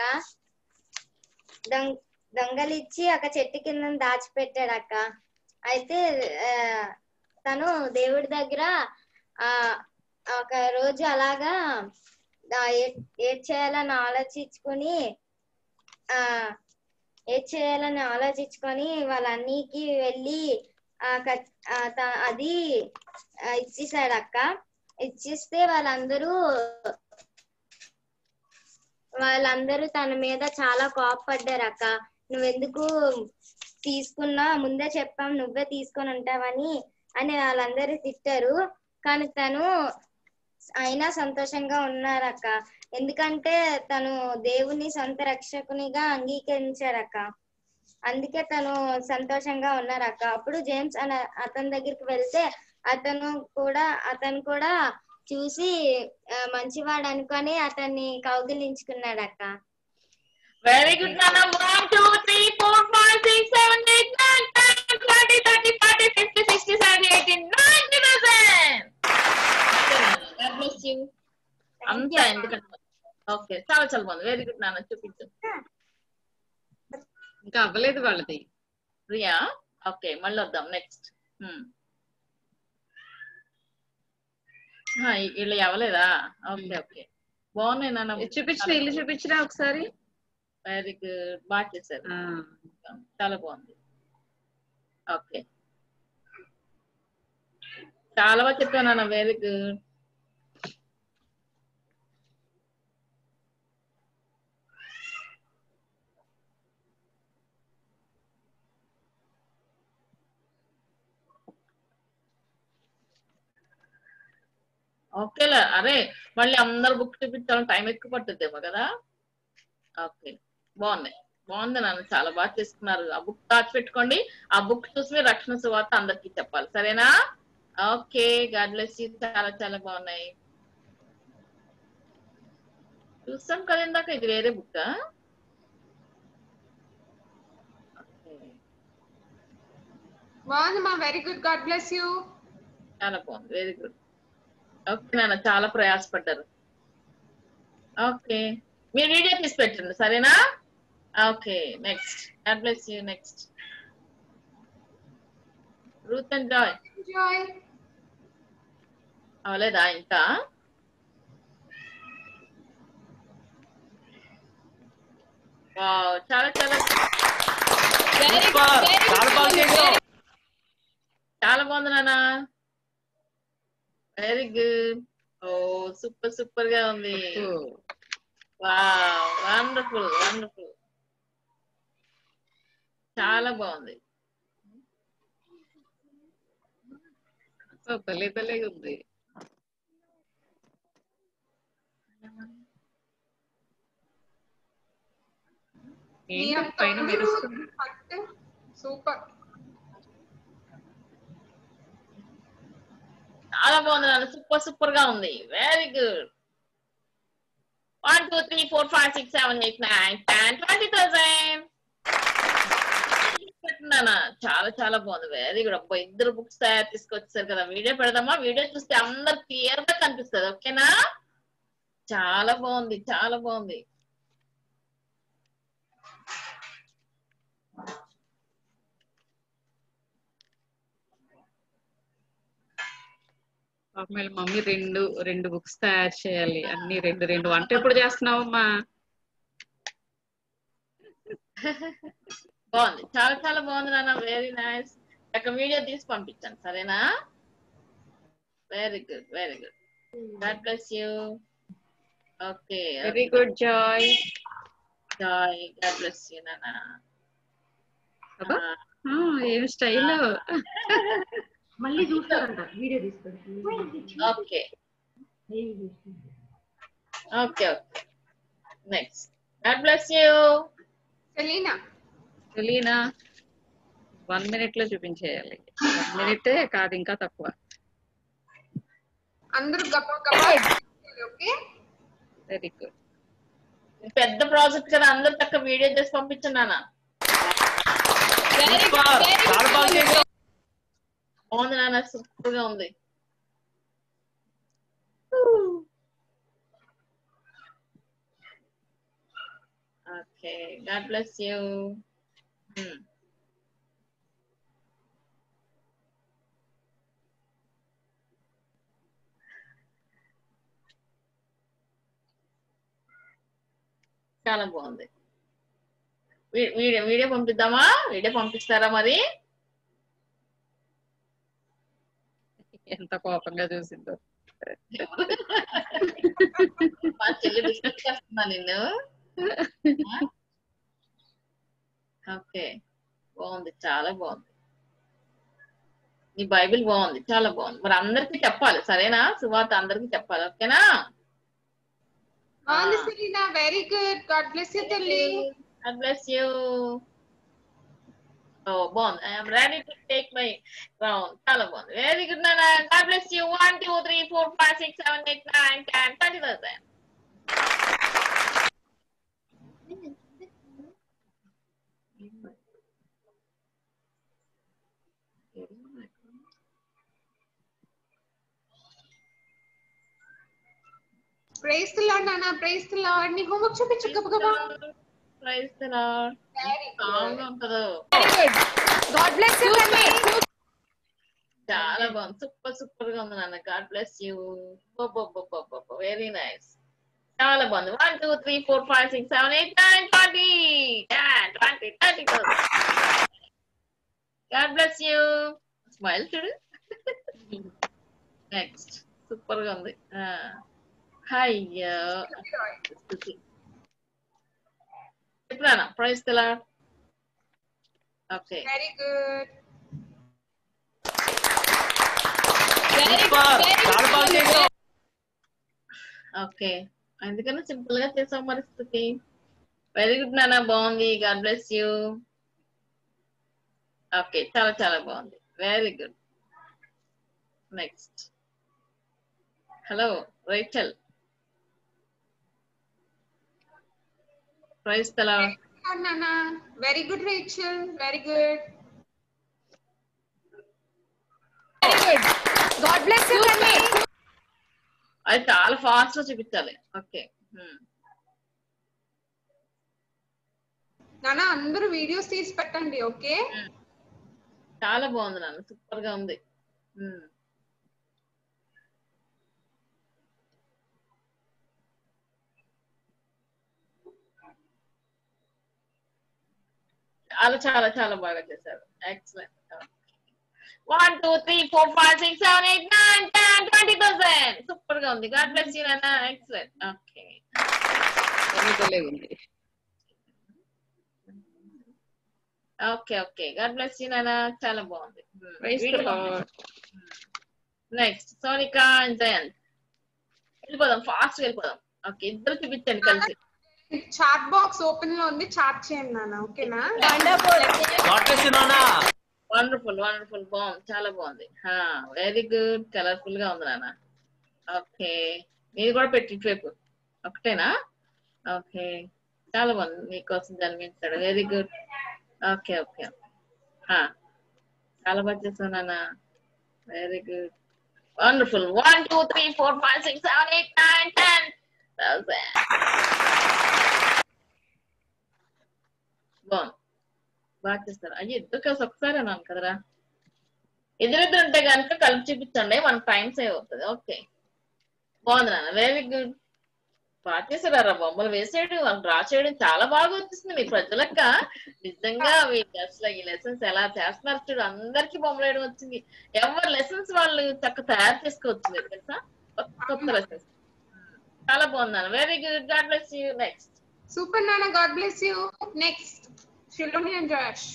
Speaker 1: దొంగ దొంగలిచ్చి ఒక చెట్టు కింద దాచిపెట్టాడు అక్క అయితే ఆ, తను దేవుడి దగ్గర ఆ ఒక రోజు అలాగా ఆ, ఏ- ఏడ్ చేయాలని ఆలోచించుకొని ఆ ఏడ్ చేయాలని ఆలోచించుకొని వాళ్ళ అన్నికి వెళ్ళి ఆ కట్- ఆ, త- అది ఆ, ఇచ్చేసాడు అక్క ఇచ్చిస్తే వాళ్ళందరూ వాళ్ళందరూ తన మీద చాలా కోపపడ్డారు అక్క నువ్వెందుకు తీసుకున్నా ముందే చెప్పాం నువ్వే తీసుకొని ఉంటావని అని వాళ్ళందరూ తిట్టారు కానీ తను అయినా సంతోషంగా ఉన్నారక్క ఎందుకంటే తను దేవుని సొంత రక్షకునిగా అంగీకరించారక్క అందుకే తను సంతోషంగా ఉన్నారక్క అప్పుడు జేమ్స్ అనే అతని దగ్గరికి వెళ్తే అతను కూడా అతను కూడా చూసి ఆ, మంచివాడు అనుకొని అతన్ని కౌగిలించుకున్నాడు అక్క
Speaker 3: వెరీ గుడ్ నాన్న one two three four five six seven eight nine ten twenty thirty forty fifty sixty seventy eighty ninety అంతా ఎందుకంటే ఓకే చాలా చాలా బాగుంది వెరీ గుడ్ నాన్న చూపించు
Speaker 4: ఇంకా అవ్వలేదు వాళ్ళది
Speaker 3: ప్రియా ఓకే మళ్ళీ వద్దాం నెక్స్ట్ వీళ్ళు అవ్వలేదా ఓకే ఓకే బాగున్నాయి నాన్న
Speaker 4: చూపించిన ఇల్లు చూపించినా ఒకసారి
Speaker 3: వెరీ గుడ్ బాగా చేశారు చాలా బాగుంది ఓకే చాలా బాగా చెప్పాను నాన్న వెరీ గుడ్ ఓకేలా అరే మళ్ళీ అందరు బుక్ చూపించాలని టైం ఎక్కువ పట్టుద్దేమో కదా ఓకే బాగున్నాయి బాగుంది నాన్న చాలా బాగా చేసుకున్నారు ఆ బుక్ దాచి పెట్టుకోండి ఆ బుక్ చూసి రక్షణ సువార్త అందరికీ చెప్పాలి సరేనా ఓకే గాడ్ బ్లెస్ యూ చాలా చాలా బాగున్నాయి చూస్తాం కదా ఇందాక ఇది వేరే బుక్
Speaker 2: బాగుంది మా very good God bless you
Speaker 3: చాలా బాగుంది వెరీ గుడ్ ఓకే నాన్న చాలా ప్రయాసపడ్డారు ఓకే మీరు వీడియో తీసి పెట్టండి సరేనా okay next God bless you next Ruth and Joy
Speaker 2: Joy
Speaker 3: అవలేదా ఇంకా వావ్ చాలా చాలా చాలా బాగుంది నాన్న వెరీ గుడ్ ఓ సూపర్ సూపర్ గా ఉంది వావ్ వండర్ఫుల్ వండర్ఫుల్ చాలా బాగుంది
Speaker 4: భలే భలేగా ఉంది ఏంటి పైన మెరుస్తుంది
Speaker 2: సూపర్
Speaker 3: చాలా బాగుంది నాన్న సూపర్ సూపర్ గా ఉంది very good one two three four five six seven eight nine ten twenty thousand చాలా చాలా బాగుంది వెరీ గుడ్ అబ్బా ఇద్దరు బుక్స్ తయారు తీసుకొచ్చారు కదా వీడియో పెడదామా వీడియో చూస్తే అందరు క్లియర్ గా కనిపిస్తుంది ఓకేనా చాలా బాగుంది చాలా బాగుంది
Speaker 4: మమ్మీ రెండు రెండు బుక్స్ తయారు చేయాలి అన్ని రెండు రెండు వంట ఎప్పుడు చేస్తున్నావమ్మా
Speaker 3: బాగుంది చాలా చాలా బాగుంది నాన్న వెరీ నైస్ ఒక వీడియో తీసి పంపించాను సరేనా very good very good God bless you okay
Speaker 4: very good Joy
Speaker 3: Joy God bless you నాన్న
Speaker 4: ఏం స్టైల్
Speaker 8: మళ్ళీ చూస్తారంట వీడియో తీసుకొని
Speaker 3: okay okay okay next God bless you
Speaker 2: Selina
Speaker 4: Selina one minute లో చూపించేయాలి వన్ మినిట్ కాదు ఇంకా తక్కువ
Speaker 2: అందరూ గప్ప గప్ప ఓకే
Speaker 4: వెరీ గుడ్
Speaker 3: పెద్ద ప్రాజెక్ట్ కదా అందరు తక్కువ వీడియో చేసి పంపించున్నానా బాగుంది నాన్న సూపర్ గా ఉంది ఓకే గాడ్ బ్లెస్ యూ చాలా బాగుంది వీడియో వీడియో పంపిద్దామా వీడియో పంపిస్తారా మరి
Speaker 4: ఎంత కోపంగా చూసిందో
Speaker 3: మా చెల్లి డిస్కస్ చేస్తున్నా నిన్ను ఓకే బాగుంది చాలా బాగుంది నీ బైబిల్ బాగుంది చాలా బాగుంది మరి అందరికి చెప్పాలి సరేనా సువార్త అందరికి చెప్పాలి ఓకేనా
Speaker 2: బాగుంది Selina very good God bless you తల్లి
Speaker 3: గాడ్ బ్లెస్ యూ ఓ బాగుంది I'm ready to take my round చాలా బాగుంది వెరీ గుడ్ నాన్న God bless you one two three four five six seven eight nine ten twenty thousand
Speaker 2: praise the Lord నాన్న, praise the Lord. నీ homework చూపించు గబగబా.
Speaker 3: Praise the Lord. కామ్గా ఉంటుందో.
Speaker 7: Very good. God bless you Kanvi.
Speaker 3: చాలా బాగుంది, super super గా ఉంది నాన్న. God bless you. Very nice. చాలా బాగుంది. One two three four five six seven eight nine twenty twenty thirty God bless you. Smile చూడు. నెక్స్ట్ సూపర్ గా ఉంది. అయ్యో ఎప్పుడన్నా praise the Lord. Okay
Speaker 2: very good.
Speaker 3: Okay అందుకని సింపుల్ గా చేసాం పరిస్థితి. వెరీ గుడ్ నాన్న, బాగుంది. God bless you. ఓకే చాలా చాలా బాగుంది. Very good. Next hello Rachel. Praise the Lord.
Speaker 2: నాన్న very good Rachel. Very good.
Speaker 7: Very good. God bless you Kanvi.
Speaker 3: అది చాలా ఫాస్ట్ గా చూపించాలి. ఓకే
Speaker 2: నాన్న అందరూ వీడియోస్ తీసి పెట్టండి. ఓకే
Speaker 3: చాలా బాగుంది నాన్న, సూపర్ గా ఉంది. Hmm. చాలా చాలా చాలా బాగా చేశారు. Excellent. One two three four five six seven eight nine ten twenty thousand super గా ఉంది. గాడ్ బ్లెస్ యూ నాన్న. ఎక్సలెంట్. ఓకే
Speaker 4: ఉంది.
Speaker 3: Okay okay God bless you నాన్న, చాలా బాగుంది.
Speaker 4: Praise the Lord.
Speaker 3: Next Sonika and Jayant. వెళ్ళిపోదాం, ఫాస్ట్ వెళ్ళిపోదాం. ఓకే ఇద్దరు చూపించండి కలిసి.
Speaker 2: చాట్ బాక్స్ ఓపెన్ లో ఉంది, చాట్ చేయండి నాన్న. ఓకేనా?
Speaker 3: వండర్ఫుల్ వండర్ఫుల్ బాగుంది, చాలా బాగుంది. Very good. కలర్ఫుల్ గా ఉంది నాన్న. ఓకే మీరు కూడా పెట్టి ఇటువైపు ఒకటేనా? ఓకే చాలా బాగుంది. మీకోసం జన్మించాడు. Very good. ఓకే ఓకే చాలా బాగా చేస్తాను నాన్న. Very good wonderful. One two three four five six seven eight nine ten బాగుంది, బాగా చేస్తారు. అయ్యి ఇద్దరు కలిసి ఒకసారి అన్నాను కదరా. ఎదురిద్దరు ఉంటే కనుక కలిపి చూపించండి, మనకు టైం సేవ్ అవుతుంది. ఓకే బాగుంది నాన్న. Very good. బాగా చేశారా బొమ్మలు వేసేయడం, వాళ్ళు డ్రా చేయడం చాలా బాగా వచ్చేసింది మీ ప్రజలక్క. నిజంగా మీకు అసలు ఈ లెసన్స్ ఎలా చేస్తున్నారు చూడు. అందరికి బొమ్మలు వేయడం వచ్చింది. ఎవరి లెసన్స్ వాళ్ళు చక్కగా తయారు చేసుకోవచ్చు మీరు తెలుసా. కొత్త కొత్త లెసన్స్ చాలా బాగున్నాను. Very good. God bless you. Next
Speaker 2: super నాన్న. God bless you. నెక్స్ట్ షిలోని అండ్ జాష్.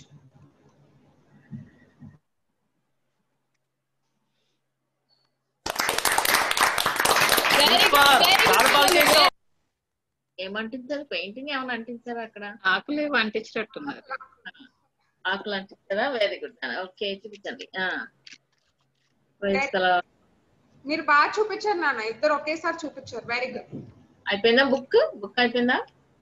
Speaker 3: ఏమంటించారు? పెయింటింగ్ ఏమైనా అంటించారా అక్కడ?
Speaker 4: ఆకులే అంటించినట్టున్నారు.
Speaker 3: ఆకులు అంటించారా? Very good. ఓకే చూపించండి.
Speaker 2: మీరు బాగా చూపించారు నాన్న, ఇద్దరు ఒకేసారి చూపించారు. Very good.
Speaker 3: అయిపోయిందా బుక్? బుక్ అయిపోయిందా?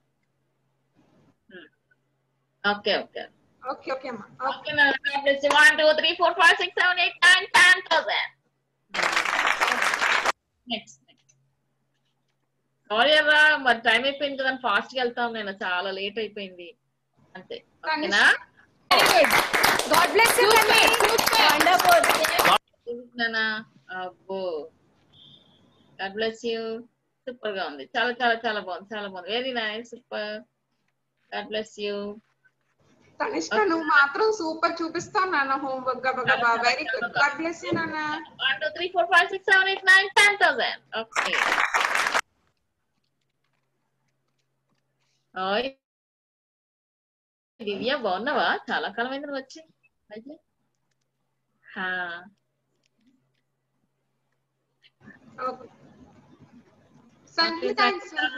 Speaker 3: ఓకే ఓకే
Speaker 2: ఓకే ఓకే అమ్మా.
Speaker 3: Okay one two three four five six seven eight nine ten thousand. Next sorry అవ్వా, మరి టైం అయిపోయింది కదా, ఫాస్ట్ గా వెళ్తాం. నేను చాలా లేట్ అయిపోయింది అంతే. ఓకేనా?
Speaker 7: God bless you Kanvi. Wonderful.
Speaker 3: చూపించానా? అబ్బో గాడ్ బ్లెస్ యూ. సూపర్ గా ఉంది. చాలా చాలా చాలా బాగుంది, చాలా బాగుంది. Very nice. Super. God bless you.
Speaker 2: Tanishka నువ్వు మాత్రం సూపర్ చూపిస్తావు నాన్న హోంవర్క్ గబగబా. Very good. God bless you నాన్న.
Speaker 3: One two three four five six seven eight nine ten thousand. Okay ఓయ్ దివ్య బాగున్నావా? చాలా కాలం అయింది నువ్వు వచ్చి.
Speaker 2: సంగీత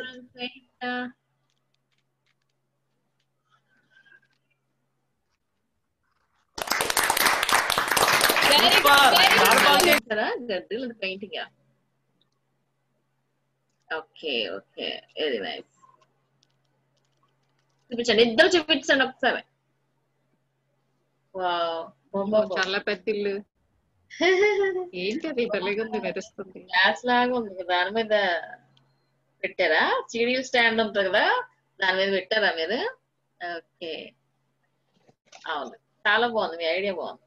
Speaker 3: గడ్డలు painting. Okay okay very nice. చూపించండి, ఇద్దరు చూపించండి ఒకసారి.
Speaker 4: చాలా పెద్ద ఇల్లు. ఏంటి అది భలేగా ఉంది, మెరుస్తుంది.
Speaker 3: గ్లాస్ లాగా ఉంది, దాని మీద పెట్టారా? సీడీలు స్టాండ్ ఉంటుంది కదా, దాని మీద పెట్టారా మీరు? ఓకే, అవును, చాలా బాగుంది, మీ ఐడియా బాగుంది.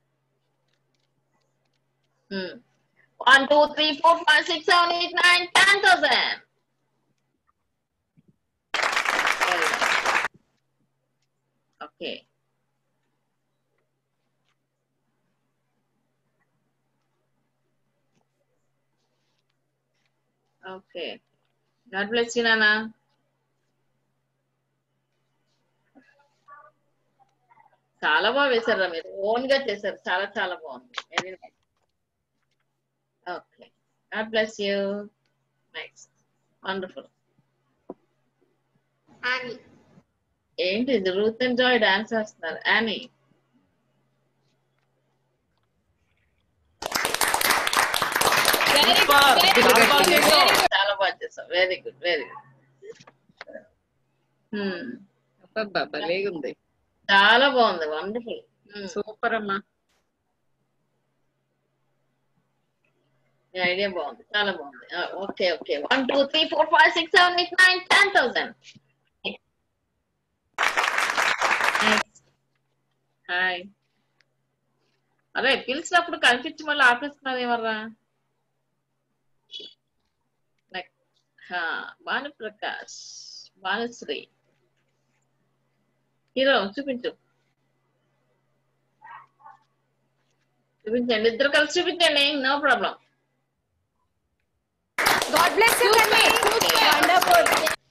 Speaker 3: One two three four five six seven eight nine ten thousand. Okay, okay, God bless you నాన్న. చాలా బాగా వేశారా మీరు, ఓన్ గా చేశారు, చాలా చాలా బాగుంది, very nice. Okay, God bless you. Next, wonderful.
Speaker 2: అని
Speaker 3: ఏంటి ఇది, రూత్ అండ్ జాయ్ డాన్స్ చేస్తున్నారు. యానీ, చాలా బాగా చేస్తాం, వెరీ గుడ్, వెరీ గుడ్.
Speaker 4: అబ్బబ్బా, భలేగా ఉంది,
Speaker 3: చాలా బాగుంది, వండర్ఫుల్,
Speaker 4: సూపర్ అమ్మా.
Speaker 3: మీ ఐడియా బాగుంది, చాలా బాగుంది. Okay, okay, one two three four five six seven eight nine ten thousand. Hi. అరే, పిలిచినప్పుడు కనిపించి మళ్ళీ ఆపేస్తున్నారు ఏమర్రా? భానుప్రకాష్, భానుశ్రీ, హీరో చూపించు, చూపించండి, ఇద్దరు కలిసి చూపించండి, no problem.
Speaker 7: God bless you, Tanvi. Wonderful.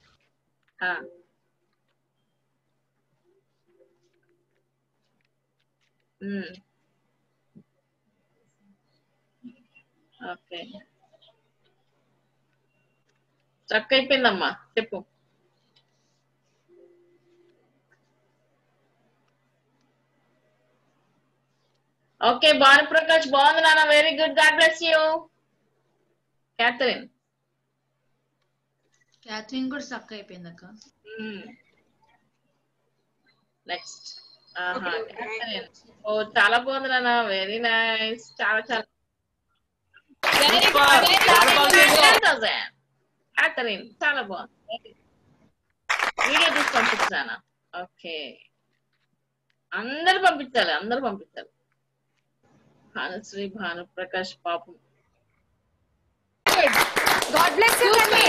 Speaker 3: Okay, struck అయిపోయిందమ్మా, చెప్పు. ఓకే, భానుప్రకాష్ బాగుంది నాన్న, very good, God bless you. Catherine,
Speaker 5: Catherine కూడా స్ట్రక్ అయిపోయింది అక్క.
Speaker 3: నెక్స్ట్, ఓ చాలా బాగుంది నాన్న, వెరీ నైస్, చాలా చాలా. క్యాథరిన్ చాలా బాగుంది, వీడియో తీసి పంపించానా? ఓకే, అందరు పంపించాలి, అందరు పంపించాలి. భానుశ్రీ, భానుప్రకాష్ పాపం.
Speaker 7: God bless you, Tanvi.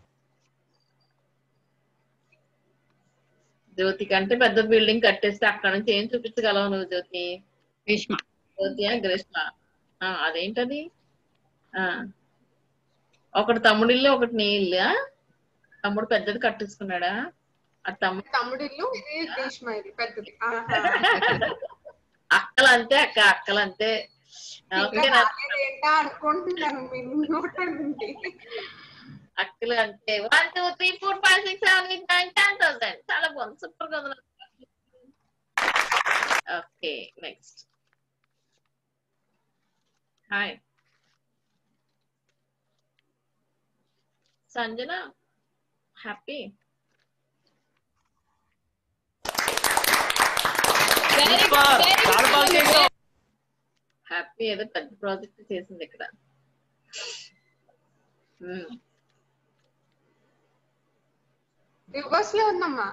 Speaker 3: జ్యోతి కంటే పెద్ద బిల్డింగ్ కట్టేస్తే అక్కడ నుంచి ఏం చూపించగలవు నువ్వు జ్యోతి?
Speaker 4: గ్రీష్మ,
Speaker 3: జ్యోతియా గ్రీష్మ? అదేంటది? ఆ ఒకటి తమ్ముడి ఇల్లు, ఒకటి నీ ఇల్లు. తమ్ముడు పెద్దది కట్టేసుకున్నాడా? ఆ తమ్ముడు
Speaker 2: తమ్ముడి ఇల్లు, ఇది గ్రీష్మ ఇల్లు పెద్దది.
Speaker 3: అక్కలంతే అక్క, అక్కలంతే.
Speaker 2: ఏంటా అనుకుంటున్నాను మీరు నోట్ అనుకుంటే.
Speaker 3: అక్కలు అంతే. One two three four five six seven eight nine ten thousand. చాలా బాగుంది, సూపర్ గా ఉంది. Okay, next. Hi Sanjana, happy. Happy ఏదో పెద్ద ప్రాజెక్ట్ చేసింది ఇక్కడ.
Speaker 2: రివర్స్ లో ఉందమ్మా.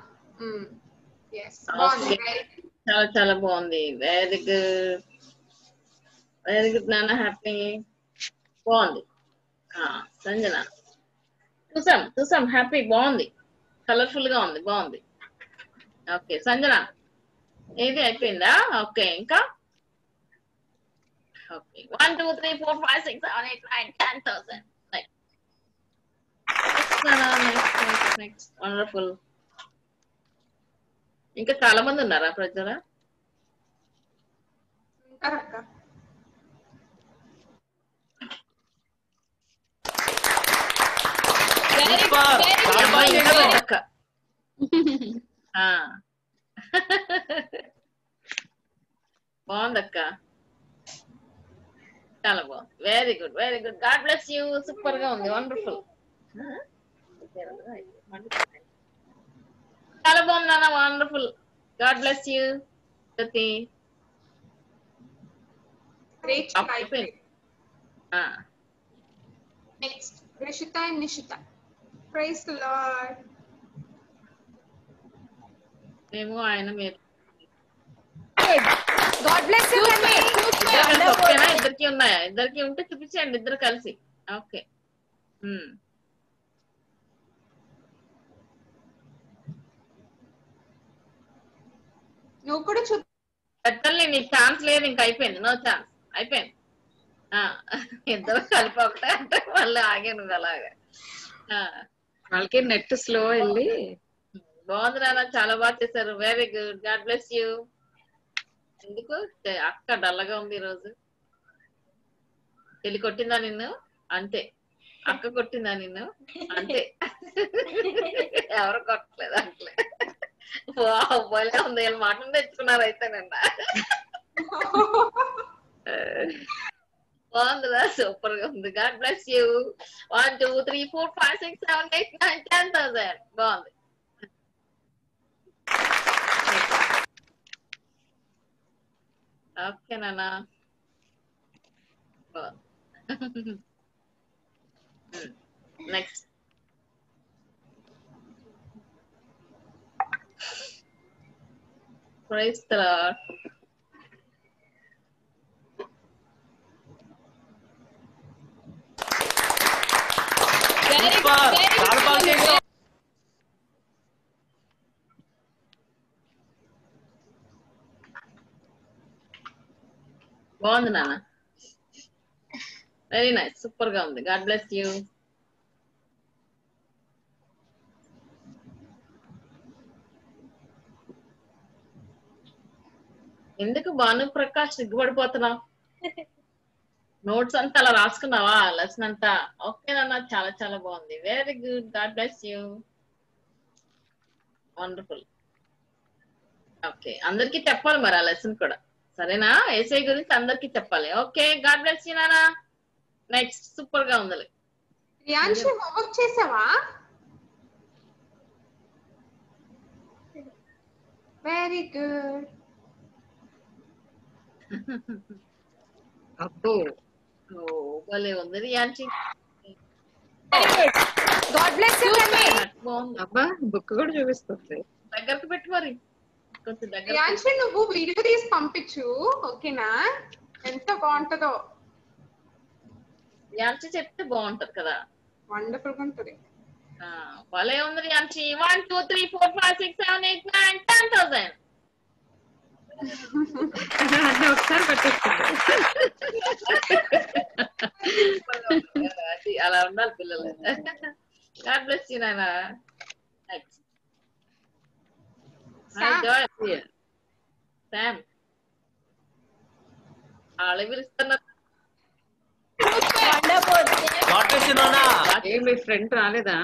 Speaker 3: చాలా చాలా బాగుంది, వెరీ గుడ్, వెరీ గుడ్ నాన్న, హ్యాపీ బాగుంది. సంజన చూసాం చూసాం, హ్యాపీ బాగుంది, కలర్ఫుల్ గా ఉంది, బాగుంది. ఓకే సంజన, ఏది అయిపోయిందా? ఓకే, ఇంకా okay. One two three four five six seven eight nine ten thousand. Next, wonderful. ఇంకా చాలా మంది ఉన్నారా ప్రజల? బాగుందక్క, చాలా బాగుంది, very good, very good, God bless you. Super గా ఉంది, వండర్ఫుల్, చాలా బాగుంది నాన్న, wonderful, God bless you.
Speaker 2: Next Rishita and Nishita. Praise the Lord.
Speaker 3: మేము ఆయన మీరు
Speaker 7: God bless you, Kanvi.
Speaker 3: ఇద్దరు కలిసి ఓకేనా? ఇద్దరికి ఉన్నాయా? ఇద్దరికి ఉంటే చూపించండి ఇద్దరు కలిసి. ఓకే.
Speaker 2: నువ్వు కూడా చూ
Speaker 3: పెట్టాలి, నీకు ఛాన్స్ లేదు, ఇంక అయిపోయింది, నో ఛాన్స్, అయిపోయింది. ఆ ఇద్దరు కలిపి ఒకటే అంటే మళ్ళీ ఆగే నువ్వు అలాగా.
Speaker 4: వాళ్ళకి నెట్ స్లో వెళ్ళి
Speaker 3: బాగుంది నాన్న, చాలా బాగా చేశారు. Very good, God bless you. ఎందుకు అక్క డల్లగా ఉంది ఈరోజు? పెళ్లి కొట్టిందా నిన్ను? అంతే. అక్క కొట్టిందా నిన్ను? అంతే. ఎవరు కొట్టలేదు అట్లే. భలే ఉంది, వీళ్ళు మటన్ తెచ్చుకున్నారు అయితే నిన్న. బాగుందిరా, సూపర్ గా ఉంది. God bless you. One two three four five six seven eight nine ten thousand. బాగుంది. ఓకే నాన్న, నెక్స్ట్. Praise the Lord. బాగుంది నాన్న, వెరీ నైస్, సూపర్ గా ఉంది. God bless you. ఎందుకు భాను ప్రకాష్ సిగ్గుపడిపోతున్నావు? నోట్స్ అంతా అలా రాసుకున్నావా? లెసన్ అంతా ఓకేనన్నా, చాలా చాలా బాగుంది. Very good, God bless you. Wonderful. Okay, అందరికి చెప్పాలి మరి ఆ లెసన్ కూడా, సరేనా? ఏసై గురించి అందరికి చెప్పాలి. ఓకే, గాడ్ బ్లెస్ యూ నానా. నెక్స్ట్, సూపర్ గా ఉంది.
Speaker 2: రియాన్షి హోంవర్క్ చేసావా? Very good.
Speaker 4: అబ్బో,
Speaker 3: భలే ఉంది రియాన్షి.
Speaker 7: God bless you, Kanvi.
Speaker 3: బాగుంది.
Speaker 4: అబ్బా, బుక్ కూడా చూపిస్తుంది.
Speaker 3: దగ్గరకు పెట్టు మరి, కొంచెం దగ్గర.
Speaker 2: రియాన్షి నువ్వు వీడియో తీసి పంపించు, ఓకేనా? ఎంత బాగుంటుందో.
Speaker 3: రియాన్షి చెప్తే బాగుంటది కదా.
Speaker 2: వండర్ఫుల్ గా ఉంటుంది.
Speaker 3: భలే ఉంది Riyanshi. One two three four five six seven eight nine ten thousand.
Speaker 4: అన్నీ ఒకసారి పట్టేస్తుంది.
Speaker 3: అలా ఉండాలి పిల్లలు. గాడ్ బ్లెస్ యూ నాన్న. Next, Sam. వాళ్ళే పిలుస్తున్నారు.
Speaker 4: ఏ మీ ఫ్రెండ్ రాలేదా?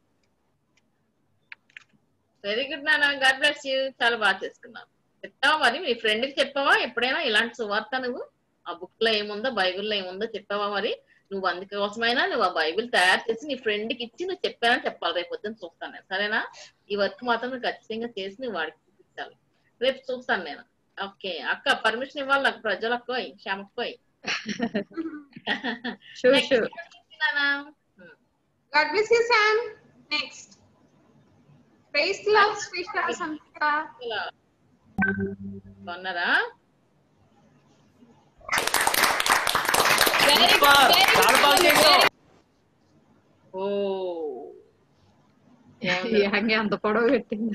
Speaker 3: వెరీ గుడ్ నాన్న, గాడ్ బ్లెస్ యూ. చాలా బాగా చేసుకున్నావు. చెప్తావా మరి మీ ఫ్రెండ్ కి? చెప్పావా ఎప్పుడైనా ఇలాంటి సువార్త? నువ్వు ఆ బుక్ లో ఏముందో, బైబిల్లో ఏముందో చెప్పావా మరి? నువ్వు అందుకోసమైనా నువ్వు ఆ బైబిల్ తయారు చేసి నీ ఫ్రెండ్ కి ఇచ్చి నువ్వు చెప్పానని చెప్పాలి. రేపు పొద్దున్న చూస్తాను నేను, సరేనా? ఈ వర్క్ మాత్రం నువ్వు ఖచ్చితంగా చేసి నువ్వు వాడికి చూపించాలి. రేపు చూస్తాను నేను. ఓకే అక్క, పర్మిషన్ ఇవ్వాలి నాకు. ప్రజలకోయ్, శ్యామకోయ్.
Speaker 2: God bless you, Sam. Next. Praise the Lord, Srisha Samhita.
Speaker 3: బాగున్నారా? ఓ,
Speaker 4: అంత పొడవు పెట్టింది,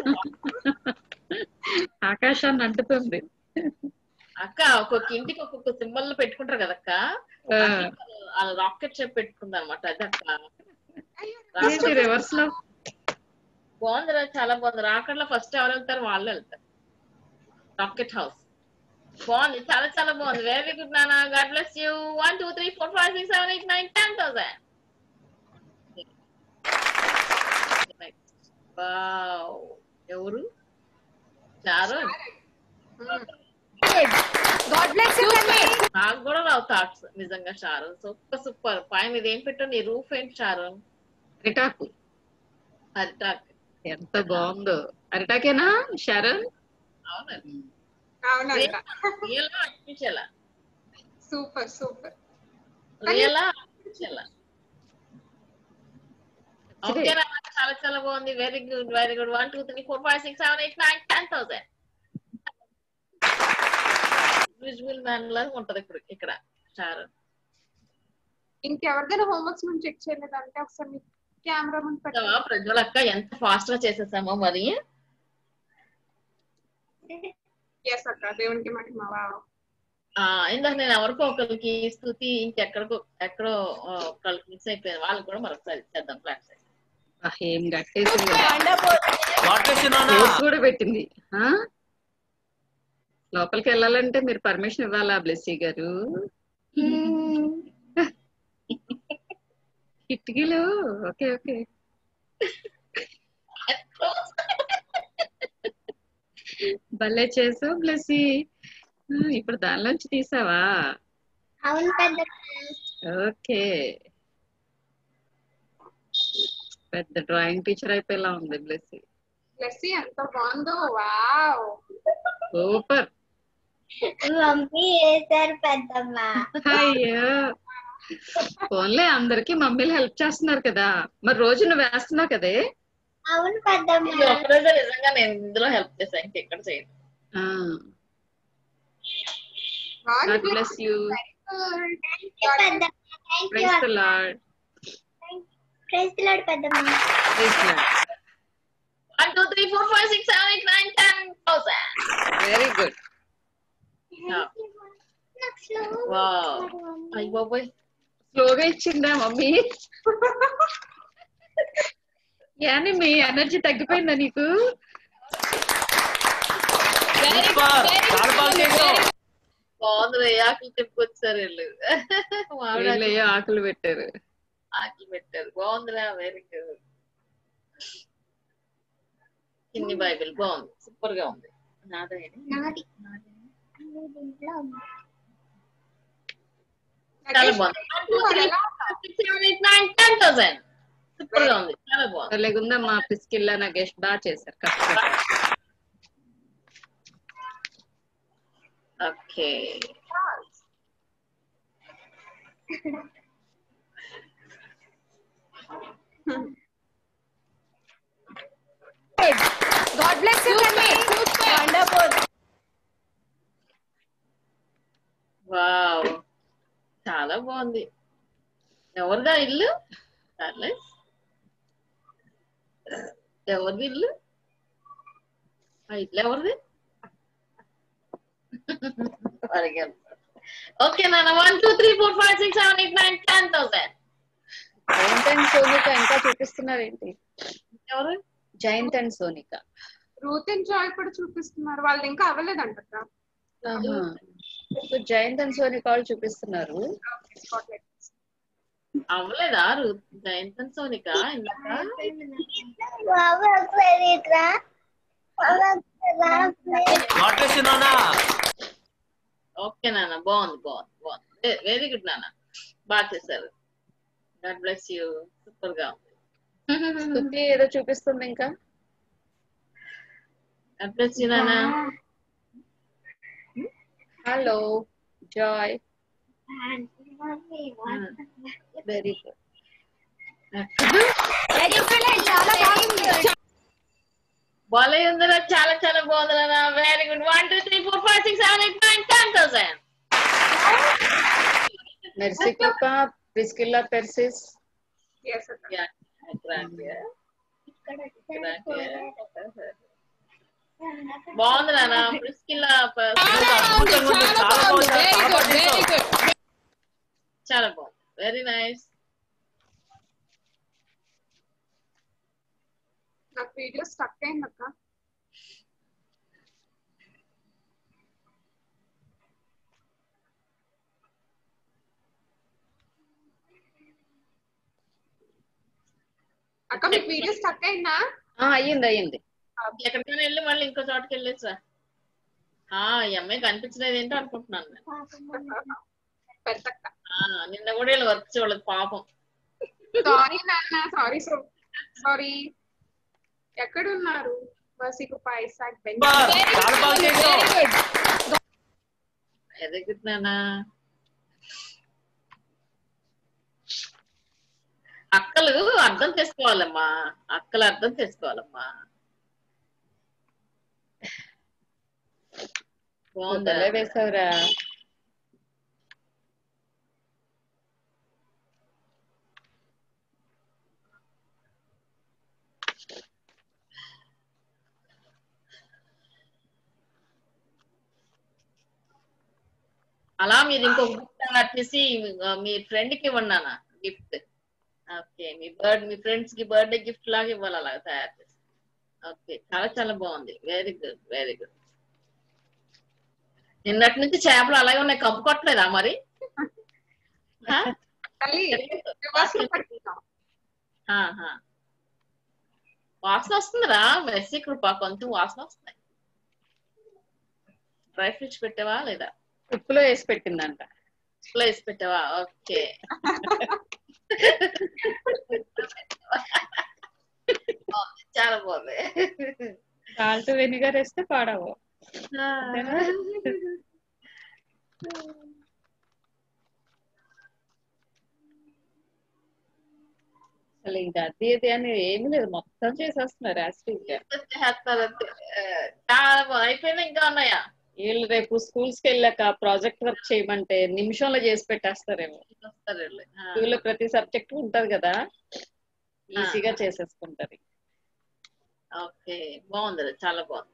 Speaker 4: ఆకాశాన్ని అంటుతుంది.
Speaker 3: అక్క ఒక్కొక్క ఇంటికి ఒక్కొక్క సింబల్ పెట్టుకుంటారు కదక్క. రాకెట్ షేప్ పెట్టుకుంది అనమాట. అది అక్క
Speaker 4: రివర్స్ లో
Speaker 3: బాగుందిరా, చాలా బాగుంది. రాకెట్ లో ఫస్ట్ ఎవరు వెళ్తారు? వాళ్ళు వెళ్తారు. రాకెట్ హౌస్ బాగుంది, చాలా చాలా బాగుంది. వెరీ గుడ్ నాన్న, God bless you. One two three four five six seven eight nine ten thousand. ఎవరు? Charu.
Speaker 7: God bless you, Kanvi.
Speaker 3: నాకు కూడా రావు థాట్స్ నిజంగా. చారు సూపర్ సూపర్. పైన ఇదేం పెట్టు, నీ రూఫ్ ఏంటి చారు?
Speaker 4: అరిటాకు.
Speaker 3: అరిటాక్.
Speaker 4: ఎంత బాగుందో. అరిటాకేనా షరణ్?
Speaker 3: అవునండి.
Speaker 2: అవునంట.
Speaker 3: Real artificial?
Speaker 2: Super super.
Speaker 3: Real artificial? Okay చాలా చాలా బాగుంది. Very good very good. One two three four five six seven eight nine ten thousand. Visual man లాగా ఉంటది ఇప్పుడు ఇక్కడ స్టార్.
Speaker 2: ఇంకెవరిదైనా హోంవర్క్స్ మనం చెక్ చేయలేదంటే ఒకసారి మీ కెమెరా ముందు పెట్టండి.
Speaker 3: ప్రజ్వలక్క ఎంత ఫాస్ట్ గా చేసేసామో మరి.
Speaker 2: ఎస్ అక్క, దేవునికి మహిమ. వావ్.
Speaker 3: ఆ ఇందాక నేను ఎవరికో ఒకరికి స్థుతి ఇంకెక్కడికో ఎక్కడో ఒకరికి మిస్ అయిపోయాను. వాళ్ళకి కూడా మరొకసారి ఇచ్చేద్దాం క్లాస్.
Speaker 4: ఏం కట్టేసింది కూడా పెట్టింది. లోపలికి వెళ్ళాలంటే మీరు పర్మిషన్ ఇవ్వాలా బ్లెస్సీ గారు? కిటికీలు ఓకే ఓకే. భలే చేసావు బ్లెస్సీ. ఇప్పుడు దానిలోంచి తీసావా?
Speaker 1: అవును పెద్ద.
Speaker 4: ఓకే, పెద్ద డ్రాయింగ్ టీచర్ అయిపోయేలా ఉంది బ్లెస్సీ.
Speaker 2: బ్లెస్సీ ఎంత బాగుందో. Wow
Speaker 4: super.
Speaker 1: మమ్మీ వేసారు పెద్దమ్మ.
Speaker 4: అయ్యో ఫోన్లే, అందరికి మమ్మీలు హెల్ప్ చేస్తున్నారు కదా, మరి రోజు నువ్వు వేస్తున్నావు కదే.
Speaker 1: అవును పెద్దమ్మ.
Speaker 3: ఒక్కరోజు నిజంగా నేను ఇందులో హెల్ప్ చేశాను, ఇంకెక్కడ చేయను.
Speaker 4: God bless you.
Speaker 1: పెద్దమ్మ.
Speaker 4: Praise the Lord.
Speaker 1: Praise the Lord పెద్దమ్మ.
Speaker 4: Praise the Lord.
Speaker 3: One, two, three, four, five, six, seven, eight, nine, ten thousand.
Speaker 4: Very good.
Speaker 3: Wow. అయ్య బాబోయ్,
Speaker 4: స్లోగా ఇచ్చిందా మమ్మీ? యాని మీ ఎనర్జీ తగ్గిపోయిందా నీకు?
Speaker 3: బాగుంది. ఆకులు తిప్పుకొచ్చారు వీళ్ళు.
Speaker 4: వీళ్ళయ్యో ఆకులు పెట్టారు.
Speaker 3: ఆకులు పెట్టారు. బాగుందిరా. Very good. చిన్ని బైబిల్ బాగుంది, సూపర్ గా ఉంది. నాది చాలా బాగుంది. టెన్ థౌసండ్ సూపర్ గా ఉంది, చాలా బాగుంది.
Speaker 4: లేకుందా మా పిస్కిల్లా నా గెస్ట్ బాగా చేశారు. కష్టపడి.
Speaker 3: Okay
Speaker 7: God bless you, Tanvi. Wonderful.
Speaker 3: Wow, చాలా బాగుంది. ఎవరిదా ఇల్లు? చార్లెస్, ఎవరిది ఇల్లు? ఆ ఇల్లు ఎవరిది? ఓకే నాన్న. One two three four five six seven eight nine ten thousand.
Speaker 4: Jayant and Sonika ఇంకా చూపిస్తున్నారు ఏంటి?
Speaker 3: ఎవరు?
Speaker 4: Jayant and Sonika.
Speaker 2: Ruth and Joy కూడా చూపిస్తున్నారు. వాళ్ళది ఇంకా అవ్వలేదంట.
Speaker 4: జయంత్ అండ్ సోనిక వాళ్ళు చూపిస్తున్నారు.
Speaker 3: అవ్వలేదా జయంత్ అండ్ సోనిక? ఇందాక ఓకే నాన్న, బాగుంది బాగుంది బాగుంది. వెరీ గుడ్ నాన్న, బాగా చేశారు. God bless you. సూపర్ గా ఉంది.
Speaker 4: ఏదో చూపిస్తుంది ఇంకా.
Speaker 3: గాడ్ బ్లెస్ యూ నాన్న.
Speaker 4: Hello Joy. Very good.
Speaker 3: బాలే ఉందిరా, చాలా చాలా బాగుంది నాన్న. Very good. One two three four five six seven eight nine ten thousand.
Speaker 4: Mercy Krupa, Priscilla Persis.
Speaker 3: బాగుంది నాన్న. ప్రిస్కిల్లా చాలా బాగుంది. Very nice.
Speaker 2: నాకు వీడియో స్టక్ అయింది అక్క. అక్క మీకు వీడియో స్టక్ అయిందా?
Speaker 4: అయ్యింది అయ్యింది.
Speaker 3: ఎక్కడికైనా వెళ్ళి మళ్ళీ ఇంకో చోటకి వెళ్ళేసా. ఈ అమ్మాయి కనిపించలేదు ఏంటో అనుకుంటున్నాను నేను. నిన్న కూడా వీళ్ళు వర్క్ చూడలేదు పాపం.
Speaker 2: సారీ నాన్న, సారీ సారీ. ఎక్కడున్నారు?
Speaker 3: ఎదుగుతున్నానా? అక్కలు అర్థం చేసుకోవాలమ్మా, అక్కలు అర్థం చేసుకోవాలమ్మా. బాగుందా?
Speaker 4: వేసావురా.
Speaker 3: అలా మీరు ఇంకొక గిఫ్ట్ తయారు చేసి మీ ఫ్రెండ్ కి ఇవ్వండి నాన్న గిఫ్ట్. ఓకే, మీ బర్త్ మీ ఫ్రెండ్స్ కి బర్త్డే గిఫ్ట్ లాగా ఇవ్వాలి అలాగా తయారు చేసి. ఓకే, చాలా చాలా బాగుంది. Very good very good. నిన్నటి నుంచి చేపలు అలాగే ఉన్నాయి, కంపు కొట్టలేదా మరి? వాసన వస్తుందిరా మెస్సీ కృప, కొంచెం వాసన వస్తున్నాయి. డ్రై ఫ్రూట్స్ పెట్టావా లేదా?
Speaker 4: ఉప్పులో వేసి పెట్టిందంట.
Speaker 3: ఉప్పులో వేసి పెట్టావా? ఓకే. చాలా బాగుంది.
Speaker 4: సాల్ట్ వెనిగర్ వేస్తే పాడవు. అసలు ఇది అది ఇది అని ఏమి లేదు, మొత్తం చేసేస్తున్నారు యాక్చువల్ గా.
Speaker 3: చాలా బాగుంది. అయిపోయినా ఇంకా ఉన్నాయా?
Speaker 4: వీళ్ళు రేపు స్కూల్స్ కి వెళ్ళాక ప్రాజెక్ట్ వర్క్ చేయమంటే నిమిషంలో చేసి పెట్టేస్తారేమో. స్కూల్లో ప్రతి సబ్జెక్ట్ ఉంటది కదా, ఈజీగా చేసేసుకుంటది.
Speaker 3: ఓకే, బాగుంది, చాలా బాగుంది.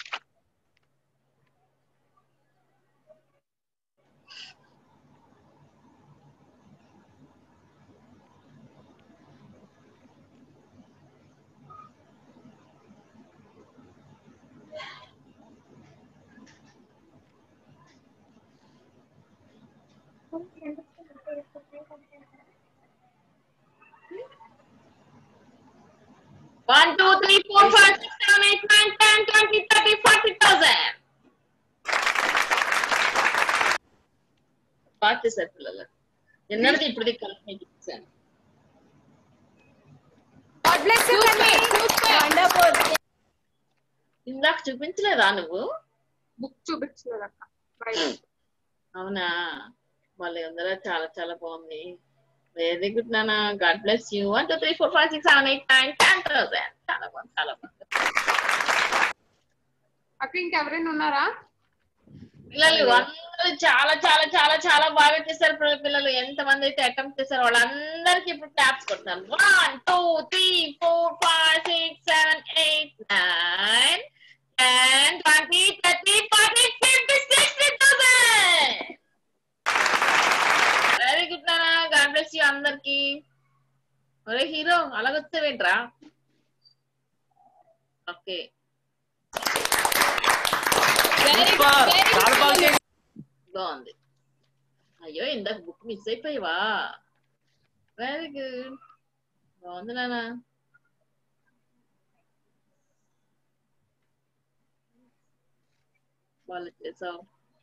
Speaker 3: One, two, three, four, five, six, seven, eight, nine, ten, twenty, thirty, forty thousand. బాగా చేశారు పిల్లలు. ఎన్నడికి ఇప్పటికి కలిపి మీకు ఇచ్చాను. ఇందాక చూపించలేదా నువ్వు?
Speaker 2: బుక్ చూపించలేదక్క.
Speaker 3: అవునా, మళ్ళీ అందరూ చాలా చాలా బాగుంది. వెరీ గుడ్ నాన్న, God bless you. One two three four five six seven eight nine ten thousand. చాలా బాగుంది, చాలా బాగుంది.
Speaker 2: అక్క ఇంకెవరైనా ఉన్నారా?
Speaker 3: పిల్లలు అందరూ చాలా చాలా చాలా చాలా బాగా చేశారు. పిల్లలు ఎంత మంది అయితే అటెంప్ట్ చేశారు వాళ్ళందరికీ ఇప్పుడు క్లాప్స్ కొడతాను. One two three four five six seven eight nine ten twenty thirty forty fifty sixty thousand. Very good నాన్న, గాడ్ బ్లెస్ యూ అందరికి. ఒరే హీరో అలాగొచ్చావేంట్రా? ఓకే, బాగుంది. అయ్యో ఇందాక బుక్ మిస్ అయిపోయావా? వెరీ గుడ్, బాగుంది నాన్న. వాళ్ళు చేసావు.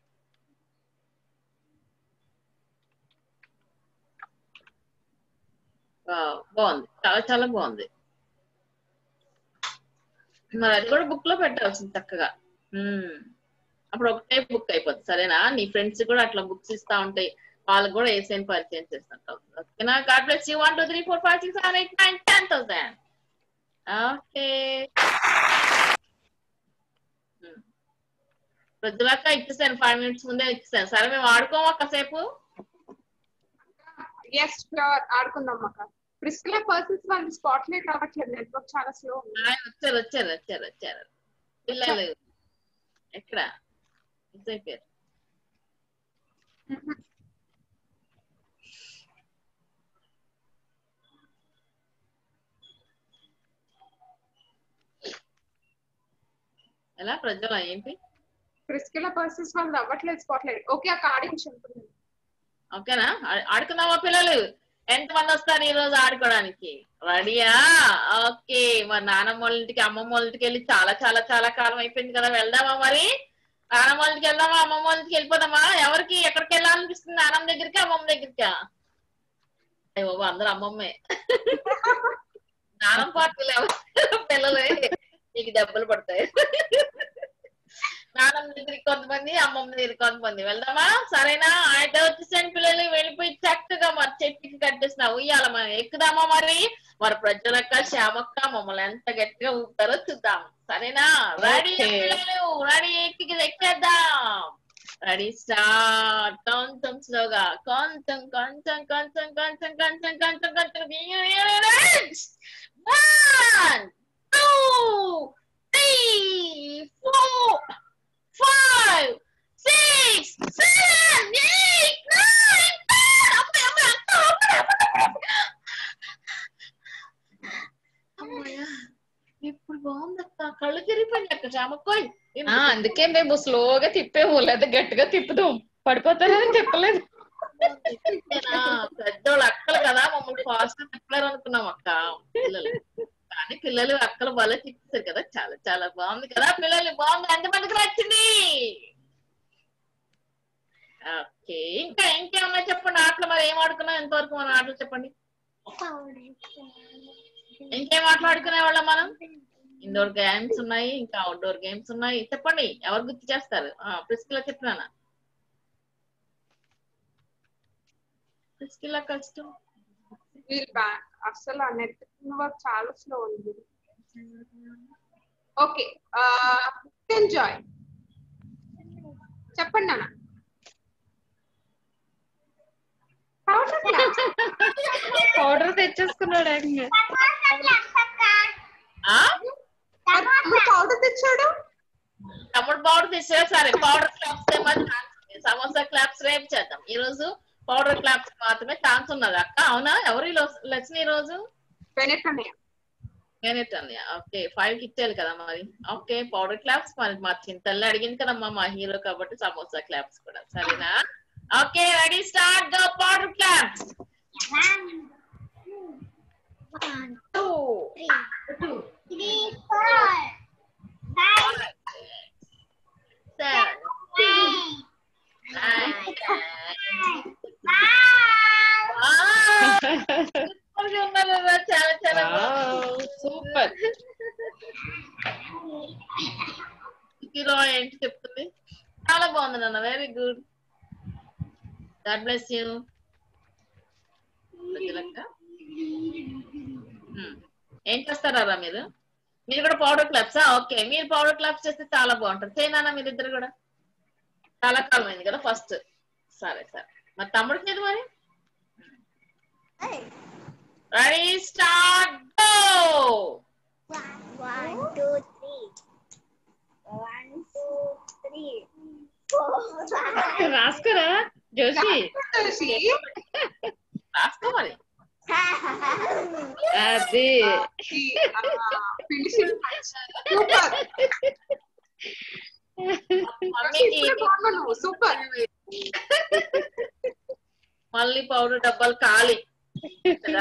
Speaker 3: బాగుంది, చాలా చాలా బాగుంది. మరి అది కూడా బుక్ లో పెట్టాల్సింది చక్కగా. అప్పుడు ఒకటే బుక్ అయిపోతుంది. సరేనా? నీ ఫ్రెండ్స్ కూడా అట్లా బుక్స్ ఇస్తా ఉంటాయి, వాళ్ళకి కూడా ఏసేం పరిచయం చేస్తుంటావు. ఓకేనా? God bless you. One two three four five six seven eight nine ten thousand. Okay, ప్రొద్దులాక ఇచ్చేసాను, ఫైవ్ మినిట్స్ ముందే ఇచ్చేసాను. సరే మేము ఆడుకోమా కాసేపు?
Speaker 2: ఎస్ ష్యూర్, ఆడుకుందాం అక్క. ప్రిస్కిలా పర్సన్స్ వాళ్ళు స్పాట్ లైట్ రావట్లేదు, నెట్వర్క్ చాలా స్లో ఉంది.
Speaker 3: వచ్చారు వచ్చారు వచ్చారు వచ్చారు పిల్లలు. ఎక్కడ మిస్ అయిపోయారు? ఎలా ప్రజల ఏంటి?
Speaker 2: ప్రిస్కిలా పర్సన్స్ వాళ్ళు అవ్వట్లేదు స్పాట్ లైట్. ఓకే అక్క, ఆడించుకుంటుంది.
Speaker 3: ఓకేనా? ఆడుకుందామా పిల్లలు? ఎంత మంది వస్తారు ఈ రోజు ఆడుకోవడానికి? రెడీయా? ఓకే, మరి నానమ్మ వాళ్ళ ఇంటికి అమ్మమ్మ వాళ్ళ ఇంటికి వెళ్ళి చాలా చాలా చాలా కాలం అయిపోయింది కదా, వెళ్దామా మరి? నానమ్మ వాళ్ళ ఇంటికి వెళ్దామా, అమ్మమ్మ వాళ్ళ ఇంటికి వెళ్ళిపోదామా? ఎవరికి ఎక్కడికి వెళ్ళాలనిపిస్తుంది? నానమ్మ దగ్గరికి, అమ్మమ్మ దగ్గరికా? అయ్యో బాబు, అందరూ అమ్మమ్మే. నానమ్మ పార్టీలు ఎవరు పిల్లలే, నీకు దెబ్బలు పడతాయి. నాన్నమ్మ దగ్గరికి కొంతమంది, అమ్మమ్మ దగ్గరికి కొంతమంది. వెళ్దామా? సరేనా? అయితే వచ్చేసండి పిల్లలు, వెళ్ళిపోయి చక్కగా మరి చెట్టుకి కట్టేసిన ఉయ్యాల మనం ఎక్కుదామా? మరి మరి ప్రజలక్క శ్యామక్క మమ్మల్ని ఎంత గట్టిగా ఊపుతారో చూద్దాం. సరేనా? రెడీ పిల్లలు, రెడీ, ఎక్కి ఎక్కేద్దాం. Ready, start. కొంచెం స్లోగా, కొంచెం కొంచెం కొంచెం కొంచెం కొంచెం కొంచెం కొంచెం one two three, four, five, six, seven, eight, nine, ten. అప్పుడే అప్పుడే అప్పుడే అప్పుడే అమ్మయ్యా, ఇప్పుడు బాగుంది అక్క. కళ్ళు తిరిగిపోయింది అక్క. చామక్కోయ్,
Speaker 4: అందుకే మేము స్లోగా తిప్పాము, లేదా గట్టిగా తిప్పుదాం, పడిపోతారని తిప్పలేదు.
Speaker 3: పెద్దోళ్ళు అక్కలు కదా, మమ్మల్ని ఫాస్ట్ గా తిప్పలేరు అనుకున్నాం అక్క పిల్లలు. కానీ పిల్లలు అక్కలు బాగా తిప్పేశారు కదా. చాలా చాలా బాగుంది కదా పిల్లలు. బాగుంది, ఎంతమందికి నచ్చింది? ఓకే, ఇంకా ఇంకేమన్నా చెప్పండి. ఆటలు మరి ఏం ఆడుకున్నాం ఎంతవరకు? మన ఆటలు చెప్పండి. ఇంకేం ఆటలు ఆడుకునే వాళ్ళం మనం? ఇండోర్ గేమ్స్ ఉన్నాయి, ఇంకా అవుట్డోర్ గేమ్స్ ఉన్నాయి. చెప్పండి, ఎవరు గుర్తు చేస్తారు? ప్రిస్కిలా చెప్పినానా? ప్రిస్కిలా కష్టం.
Speaker 2: అసలు నెట్ వర్క్ చాలా స్లో ఉంది. ఓకే, ఎంజాయ్ చెప్పండి నాన్న.
Speaker 4: పౌడర్ తెచ్చేసుకున్నాడు.
Speaker 2: పౌడర్ తెచ్చాడు.
Speaker 3: తమ్ముడు పౌడర్ తెచ్చా. సరే, పౌడర్ క్లాప్స్ సమోసా క్లాప్స్ రేపు చేద్దాం. ఈ రోజు పౌడర్ క్లాప్స్ మాత్రమే ఛాన్స్ ఉన్నది అక్క. అవునా? ఎవరు లక్ష్మి ఈ రోజు?
Speaker 2: బెనెట్ అన్నయ్య.
Speaker 3: బెనెట్ అన్నయ్య. ఓకే, ఫైవ్ కి ఇచ్చేయాలి కదా మరి. ఓకే, పౌడర్ క్లాప్స్ మరి మా చింతల్ని అడిగింది కదమ్మా మా హీరో, కాబట్టి సమోసా క్లాప్స్ కూడా. సరేనా? Okay, ready, start the powder claps. Two
Speaker 1: three, four, five,
Speaker 3: seven,
Speaker 1: nine,
Speaker 3: nine, చాలా చాలా
Speaker 4: సూపర్.
Speaker 3: హీరో ఏంటి చెప్తుంది? చాలా బాగుంది నాన్న. Very good. God bless you. ఏం చేస్తారా మీరు? మీరు కూడా పౌడర్ క్లాప్సా? ఓకే, మీరు పౌడర్ క్లాప్స్ చేస్తే చాలా బాగుంటుంది. చేయనా మీరిద్దరు కూడా? చాలా కాలం అయింది కదా ఫస్ట్. సరే సరే, మరి తమ్ముడికి మీద మరి ready, start, go.
Speaker 1: one, two, three. One, two, three, four, five.
Speaker 4: రాసుకోరా జోషి,
Speaker 3: రాసుకో మరి.
Speaker 4: అది
Speaker 2: సూపర్.
Speaker 3: మళ్ళీ పౌడర్ డబ్బాలు ఖాళీ కదా.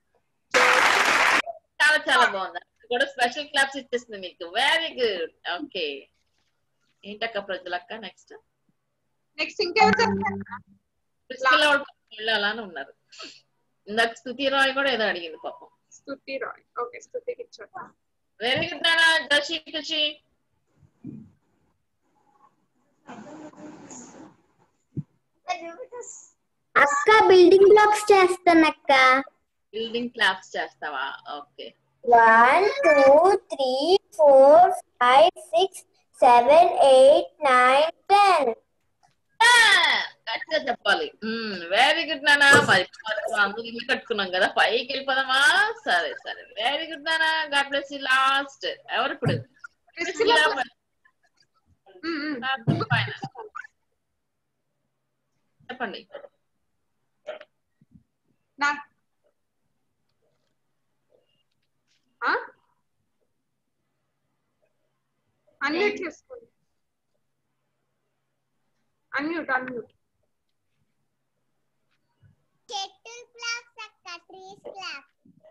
Speaker 3: చాలా చాలా బాగుంది. కూడా స్పెషల్ క్లాప్స్ ఇచ్చేస్తుంది మీకు. Very good. ఓకే, ఏంటక్క ప్రజలక్క నెక్స్ట్
Speaker 2: నెక్స్ట్ ఇంకెవరు?
Speaker 3: వెళ్ళాలని ఉన్నారు. ఇందాక స్తుతి రాయ్ కూడా ఏదో అడిగింది పాపం.
Speaker 2: స్తుతి రాయ్. ఓకే, స్తుతికి ఇచ్చాడు.
Speaker 3: వెరీ గుడ్ నానా. జషి కుషి.
Speaker 1: అక్క బిల్డింగ్ బ్లాక్స్ చేస్తానక్క.
Speaker 3: బిల్డింగ్ క్లాప్స్ చేస్తావా? Okay.
Speaker 1: One two three four five six seven eight nine ten.
Speaker 3: గట్టిగా చెప్పాలి. వెరీ గుడ్ నానా. మరి అందరూ ఇల్లు కట్టుకున్నాం కదా, పైకి వెళ్ళిపోదామా? సరే సరే, వెరీ గుడ్ నానా. God bless you. లాస్ట్ ఎవరు ఇప్పుడు? చెప్పండి.
Speaker 2: అన్మ్యూట్ చేసుకోండి. Unmute unmute.
Speaker 1: చెట్టు క్లాప్స్ అక్క. Trees clap.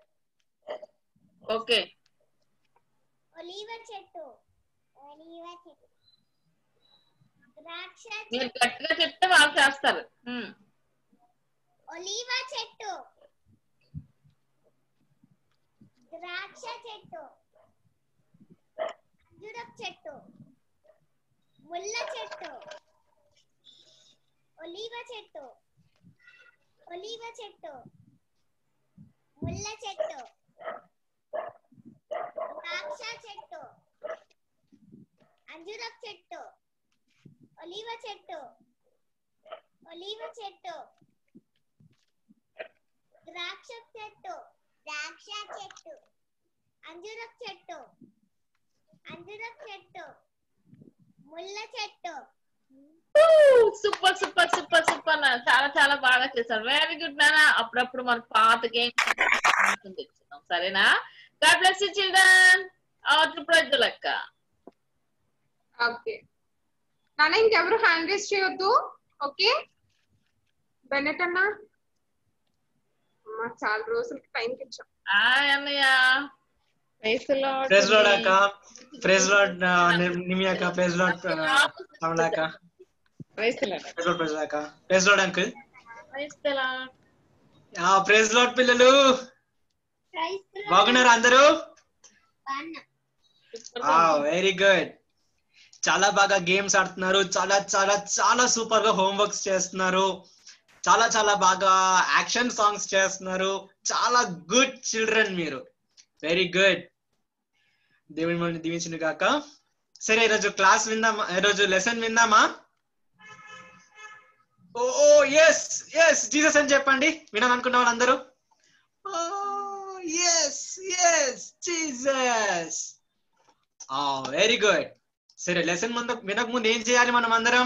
Speaker 3: ఓకే.
Speaker 1: ఒలీవ చెట్టు. ఒలీవ చెట్టు. ద్రాక్ష
Speaker 3: మీరు గట్టిగా చెప్తే వాళ్ళు చేస్తారు.
Speaker 1: ఒలీవ చెట్టు. ద్రాక్ష చెట్టు. అంజూరపు చెట్టు. ముల్ల చెట్టు ఒలీవ చెట్టు ఒలీవ చెట్టు ముల్ల చెట్టు ద్రాక్ష చెట్టు అంజూరపు చెట్టు ఒలీవ చెట్టు ఒలీవ చెట్టు ద్రాక్ష చెట్టు ద్రాక్ష చెట్టు అంజూరపు చెట్టు అంజూరపు చెట్టు ముల్ల చెట్టు.
Speaker 3: సూపర్ సూపర్ సూపర్ సూపర్ నాన్న, చాలా చాలా బాగా చేశారు. వెరీ గుడ్ నాన్న. అప్పుడప్పుడు మన పాత గేమ్స్ తెచ్చుకుందాం, సరేనా? God bless you children. All ప్రజలక్క.
Speaker 2: ఓకే నాన్న, ఇంకెవరు హ్యాండ్ రేస్ చేయొద్దు. ఓకే బెన్నెట్ అన్న, చాలా రోజులకి టైంకి ఇచ్చాం.
Speaker 3: హాయ్ అన్నయ్య.
Speaker 4: Praise the lord.
Speaker 9: Praise lord అక్క. ప్రైజ్ లార్డ్ నిమి అక్క. ప్రైజ్ లార్డ్ కమలా అక్క.
Speaker 4: Praise the lord.
Speaker 9: Praise lord praise lord అక్క. Praise lord uncle.
Speaker 3: Praise the lord.
Speaker 9: ఆ ప్రైజ్ లార్డ్ పిల్లలు బాగున్నారా అందరూ? ఆ వెరీ గుడ్. చాలా బాగా గేమ్స్ ఆడుతున్నారు. చాలా చాలా చాలా సూపర్ గా హోంవర్క్స్ చేస్తున్నారు. చాలా చాలా బాగా యాక్షన్ సాంగ్స్ చేస్తున్నారు. చాలా గుడ్ చిల్డ్రన్ మీరు. Very good. దేవుని మనల్ని దీవించును గాక. సరే ఈరోజు క్లాస్ విందామా? ఈరోజు లెసన్ విందామా? ఓ ఎస్ ఎస్ జీసస్ అని చెప్పండి వినాలనుకున్న వాళ్ళందరూ. Yes yes Jesus. Very good. సరే లెసన్ ముందు వినక ముందు ఏం చేయాలి మనం అందరం?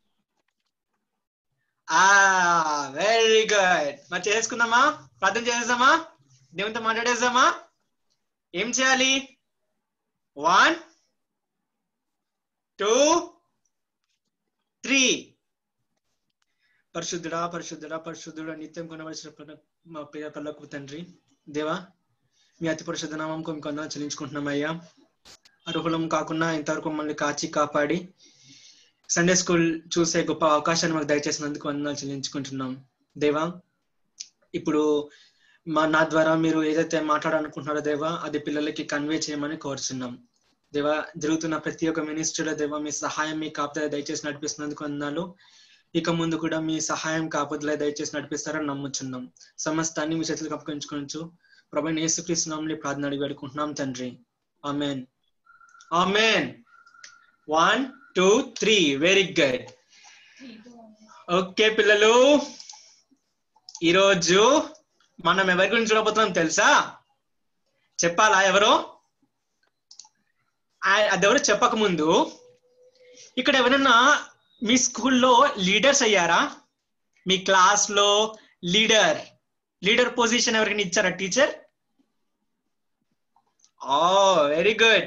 Speaker 9: ఆ వెరీ గుడ్. మరి చేసుకుందామా? ప్రార్థన చేసేద్దామా? దేవునితో మాట్లాడేద్దామా? ఏం చేయాలి? One two three. పరిశుద్ధుడా పరిశుద్ధుడా పరిశుద్ధుడా నిత్యం కొనవలసిన మా ప్రియ పర్లోకపు తండ్రి దేవా, మీ అతి పరిశుద్ధ నామం కొనుకొన్నా చెల్లించుకుంటున్నాం అయ్యా. అర్హులం కాకుండా ఇంతవరకు మమ్మల్ని కాచి కాపాడి సండే స్కూల్ చూసే గొప్ప అవకాశాన్ని మాకు దయచేసినందుకు వందనాలు చెల్లించుకుంటున్నాం దేవా. ఇప్పుడు మా నా ద్వారా మీరు ఏదైతే మాట్లాడాలనుకుంటున్నారో దేవా, అది పిల్లలకి కన్వే చేయమని కోరుచున్నాం దేవా. జరుగుతున్న ప్రతి ఒక్క మినిస్ట్రీలో దేవా మీ సహాయం, మీ కాపుదల దయచేసి నడిపిస్తున్నందుకు వందనాలు. ఇక ముందు కూడా మీ సహాయం కాపుదల దయచేసి నడిపిస్తారని నమ్ముచున్నాం. సమస్తాన్ని మీ చేతులకు అప్పగించుకోవచ్చు ప్రభువైన యేసుక్రీస్తు నామములో ప్రార్థన అడిగి వేడుకుంటున్నాం తండ్రి. ఆమేన్ ఆమేన్. One two three. Very good. Okay పిల్లలు, ఈరోజు మనం ఎవరి గురించి చూడబోతున్నాం తెలుసా? చెప్పాలా ఎవరో? అదెవరో చెప్పక ముందు, ఇక్కడ ఎవరైనా మీ స్కూల్లో లీడర్స్ అయ్యారా? మీ క్లాస్ లో లీడర్ లీడర్ పొజిషన్ ఎవరికైనా ఇచ్చారా teacher? Oh very good.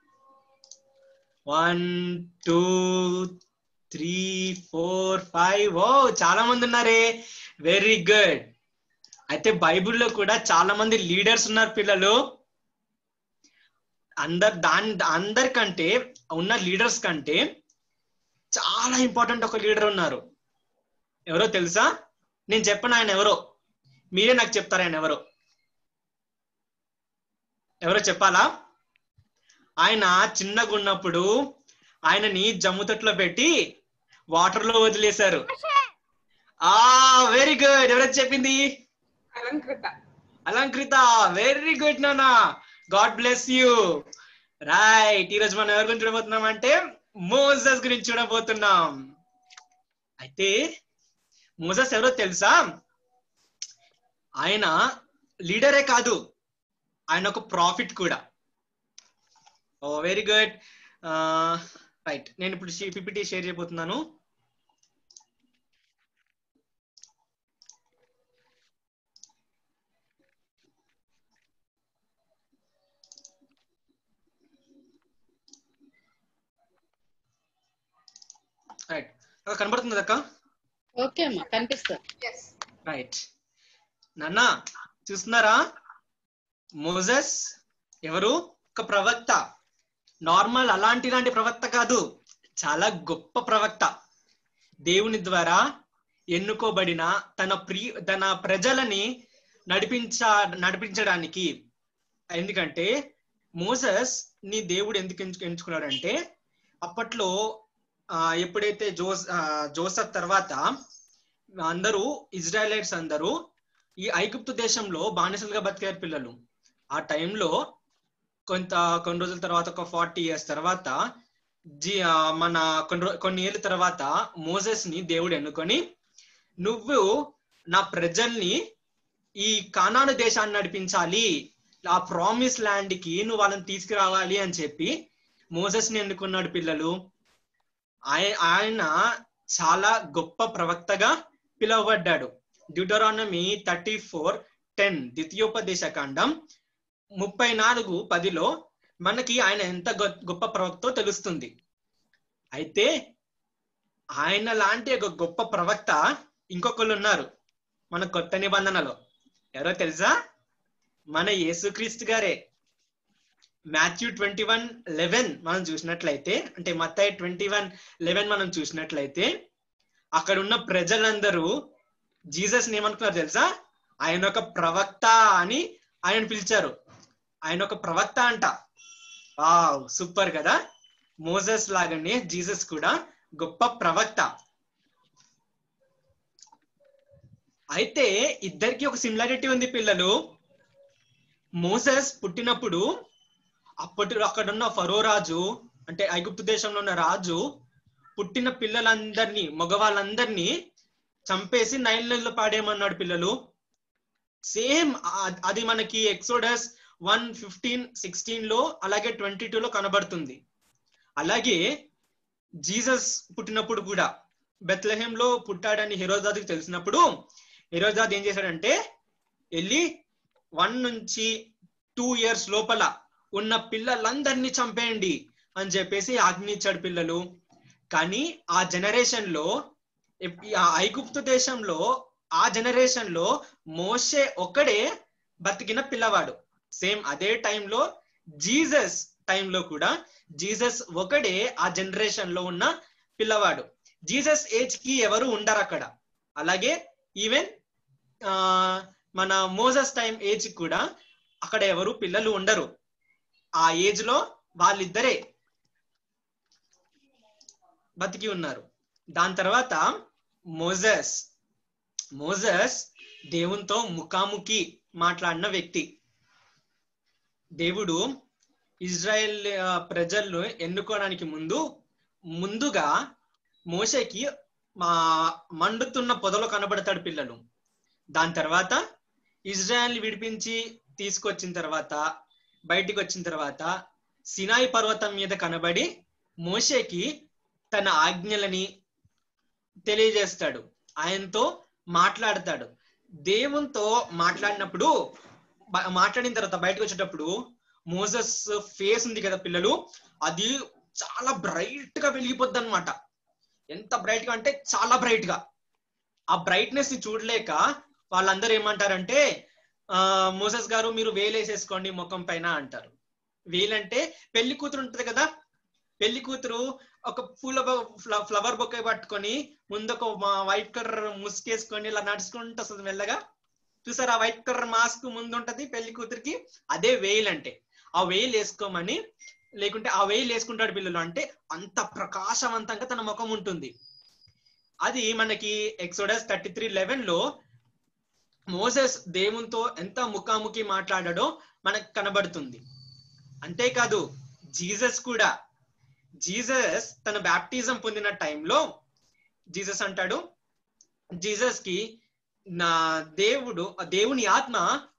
Speaker 9: One two three four five. ఓ చాలా మంది ఉన్నారే. Very good. అయితే బైబిల్లో కూడా చాలా మంది లీడర్స్ ఉన్నారు పిల్లలు. అందరు దాని అందరికంటే ఉన్న లీడర్స్ కంటే చాలా ఇంపార్టెంట్ ఒక లీడర్ ఉన్నారు. ఎవరో తెలుసా? నేను చెప్పను ఆయన ఎవరో, మీరే నాకు చెప్తారు ఆయన ఎవరో. ఎవరో చెప్పాలా? ఆయన చిన్నగా ఉన్నప్పుడు ఆయనని జమ్ము తొట్టులో పెట్టి వాటర్ లో వదిలేశారు. ఆ వెరీ గుడ్. ఎవరైతే చెప్పింది?
Speaker 2: అలంకృత.
Speaker 9: అలంకృత. వెరీ గుడ్ నాన్న. God bless you. రైట్. ఈరోజు మనం ఎవరి గురించి చూడబోతున్నాం అంటే మోసెస్ గురించి చూడబోతున్నాం. అయితే మోసెస్ ఎవరో తెలుసా? ఆయన లీడరే కాదు, ఆయన ఒక ప్రాఫిట్ కూడా. Oh very good. రైట్. నేను ఇప్పుడు పిపిటి షేర్ చేయబోతున్నాను. రైట్. కనబడుతుంది అక్క?
Speaker 4: ఓకే అమ్మా, కనిపిస్తుంది.
Speaker 9: రైట్. నాన్న చూస్తున్నారా? మోసెస్ ఎవరు? ఒక ప్రవక్త. నార్మల్ అలాంటి ఇలాంటి ప్రవక్త కాదు, చాలా గొప్ప ప్రవక్త. దేవుని ద్వారా ఎన్నుకోబడిన తన ప్రి తన ప్రజలని నడిపించ నడిపించడానికి. ఎందుకంటే మోసెస్ ని దేవుడు ఎందుకు ఎంచుకున్నాడంటే, అప్పట్లో ఆ ఎప్పుడైతే జోస్ జోసఫ్ తర్వాత అందరూ ఇజ్రాయలైట్స్ అందరూ ఈ ఐగుప్తు దేశంలో బానిసలుగా బతికారు పిల్లలు. ఆ టైంలో కొంత కొన్ని రోజుల తర్వాత ఒక ఫార్టీ ఇయర్స్ తర్వాత జీ మన కొన్ని కొన్ని ఏళ్ళ తర్వాత మోసెస్ ని దేవుడు ఎన్నుకొని నువ్వు నా ప్రజల్ని ఈ కానాను దేశాన్ని నడిపించాలి, ఆ ప్రామిస్ ల్యాండ్ కి నువ్వు వాళ్ళని తీసుకురావాలి అని చెప్పి మోసెస్ ని ఎన్నుకున్నాడు పిల్లలు. ఆయన చాలా గొప్ప ప్రవక్తగా పిలువబడ్డాడు. డ్యూటరానమీ థర్టీ ఫోర్ టెన్ ద్వితీయోపదేశ కాండం ముప్పై నాలుగు పదిలో మనకి ఆయన ఎంత గొప్ప ప్రవక్తో తెలుస్తుంది. అయితే ఆయన లాంటి ఒక గొప్ప ప్రవక్త ఇంకొకళ్ళు ఉన్నారు మన కొత్త నిబంధనలో. ఎవరో తెలుసా? మన యేసుక్రీస్తు గారే. మాథ్యూ ట్వంటీ వన్ లెవెన్ మనం చూసినట్లయితే, అంటే మత్తయి ట్వంటీ వన్ లెవెన్ మనం చూసినట్లయితే అక్కడ ఉన్న ప్రజలందరూ జీసస్ ని ఏమనుకున్నారు తెలుసా? ఆయన ఒక ప్రవక్త అని ఆయన పిలిచారు. ఆయన ఒక ప్రవక్త అంట. వావ్, సూపర్ కదా. మోసెస్ లాగానే జీసస్ కూడా గొప్ప ప్రవక్త. అయితే ఇద్దరికి ఒక సిమిలారిటీ ఉంది పిల్లలు. మోసెస్ పుట్టినప్పుడు అప్పటి అక్కడున్న ఫరో రాజు, అంటే ఐగుప్తు దేశంలో ఉన్న రాజు పుట్టిన పిల్లలందరినీ, మగవాళ్ళందరినీ చంపేసి నైల్ నదిలో పాడేయమన్నాడు పిల్లలు. సేమ్ అది మనకి ఎక్సోడస్ వన్ ఫిఫ్టీన్ సిక్స్టీన్ లో అలాగే ట్వంటీ టూ లో కనబడుతుంది. అలాగే జీసస్ పుట్టినప్పుడు కూడా బెత్లెహేంలో పుట్టాడని హెరోదాదుకి తెలిసినప్పుడు హెరోదాదు ఏం చేశాడంటే వెళ్ళి వన్ నుంచి టూ ఇయర్స్ లోపల ఉన్న పిల్లలందరినీ చంపేయండి అని చెప్పేసి ఆజ్ఞ ఇచ్చాడు పిల్లలు. కానీ ఆ జనరేషన్ లో, ఆ ఐగుప్తు దేశంలో ఆ జనరేషన్ లో మోషే ఒక్కడే బతికిన పిల్లవాడు. సేమ్ అదే టైంలో జీసస్ టైంలో కూడా జీసస్ ఒకడే ఆ జనరేషన్ లో ఉన్న పిల్లవాడు. జీసస్ ఏజ్ కి ఎవరు ఉండరు అక్కడ. అలాగే ఈవెన్ ఆ మన మోసెస్ టైం ఏజ్ కూడా అక్కడ ఎవరు పిల్లలు ఉండరు. ఆ ఏజ్ లో వాళ్ళిద్దరే బతికి ఉన్నారు. దాని తర్వాత మోసెస్ మోసెస్ దేవునితో ముఖాముఖి మాట్లాడిన వ్యక్తి. దేవుడు ఇజ్రాయెల్ ప్రజలను ఎన్నుకోవడానికి ముందు ముందుగా మోషేకి మా మండుతున్న పొదలో కనబడతాడు పిల్లలు. దాని తర్వాత ఇజ్రాయెల్ విడిపించి తీసుకొచ్చిన తర్వాత, బయటికి వచ్చిన తర్వాత సినాయి పర్వతం మీద కనబడి మోషేకి తన ఆజ్ఞలని తెలియజేస్తాడు, ఆయనతో మాట్లాడతాడు. దేవునితో మాట్లాడినప్పుడు, మాట్లాడిన తర్వాత బయటకు వచ్చేటప్పుడు మోసెస్ ఫేస్ ఉంది కదా పిల్లలు, అది చాలా బ్రైట్ గా వెలిగిపోద్ది అనమాట. ఎంత బ్రైట్ గా అంటే చాలా బ్రైట్ గా. ఆ బ్రైట్నెస్ ని చూడలేక వాళ్ళందరూ ఏమంటారంటే, ఆ మోసెస్ గారు మీరు వేలేసేసుకోండి ముఖం పైన అంటారు. వేలంటే పెళ్లి కూతురు ఉంటది కదా, పెళ్లి కూతురు ఒక పూల ఫ్లవర్ బొకే పట్టుకొని ముందు ఒక వైట్ కలర్ ముసుకేసుకొని ఇలా నడుచుకుంటూ వస్తుంది మెల్లగా. చూసారు, ఆ వైట్ కలర్ మాస్క్ ముందు ఉంటది పెళ్లి కూతురికి, అదే వేల్ అంటే. ఆ వేలు వేసుకోమని, లేకుంటే ఆ వేలు వేసుకుంటాడు పిల్లలు. అంటే అంత ప్రకాశవంతంగా తన ముఖం ఉంటుంది. అది మనకి ఎక్సోడస్ థర్టీ త్రీ లెవెన్ లో మోసెస్ దేవునితో ఎంత ముఖాముఖి మాట్లాడాడో మనకు కనబడుతుంది. అంతేకాదు జీసస్ కూడా, జీసస్ తన బ్యాప్టిజం పొందిన టైంలో జీసస్ అంటాడు, జీసస్ కి నా దేవుడు దేవుని ఆత్మ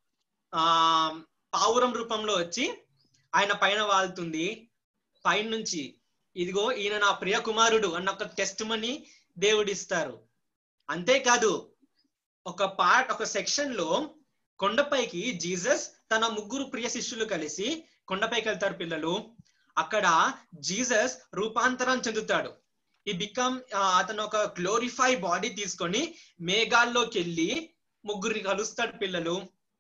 Speaker 9: ఆ పావురం రూపంలో వచ్చి ఆయన పైన వాళ్తుంది. పైన నుంచి ఇదిగో ఈయన నా ప్రియ కుమారుడు అన్న ఒక టెస్ట్ మనీ దేవుడిస్తారు. అంతేకాదు ఒక పార్ట్ ఒక సెక్షన్ లో కొండపైకి జీసస్ తన ముగ్గురు ప్రియ శిష్యులు కలిసి కొండపైకి వెళ్తారు పిల్లలు. అక్కడ జీసస్ రూపాంతరం చెందుతాడు. ఈ బికమ్ అతను ఒక గ్లోరిఫై బాడీ తీసుకొని మేఘాల్లోకి వెళ్ళి ముగ్గురిని కలుస్తాడు పిల్లలు.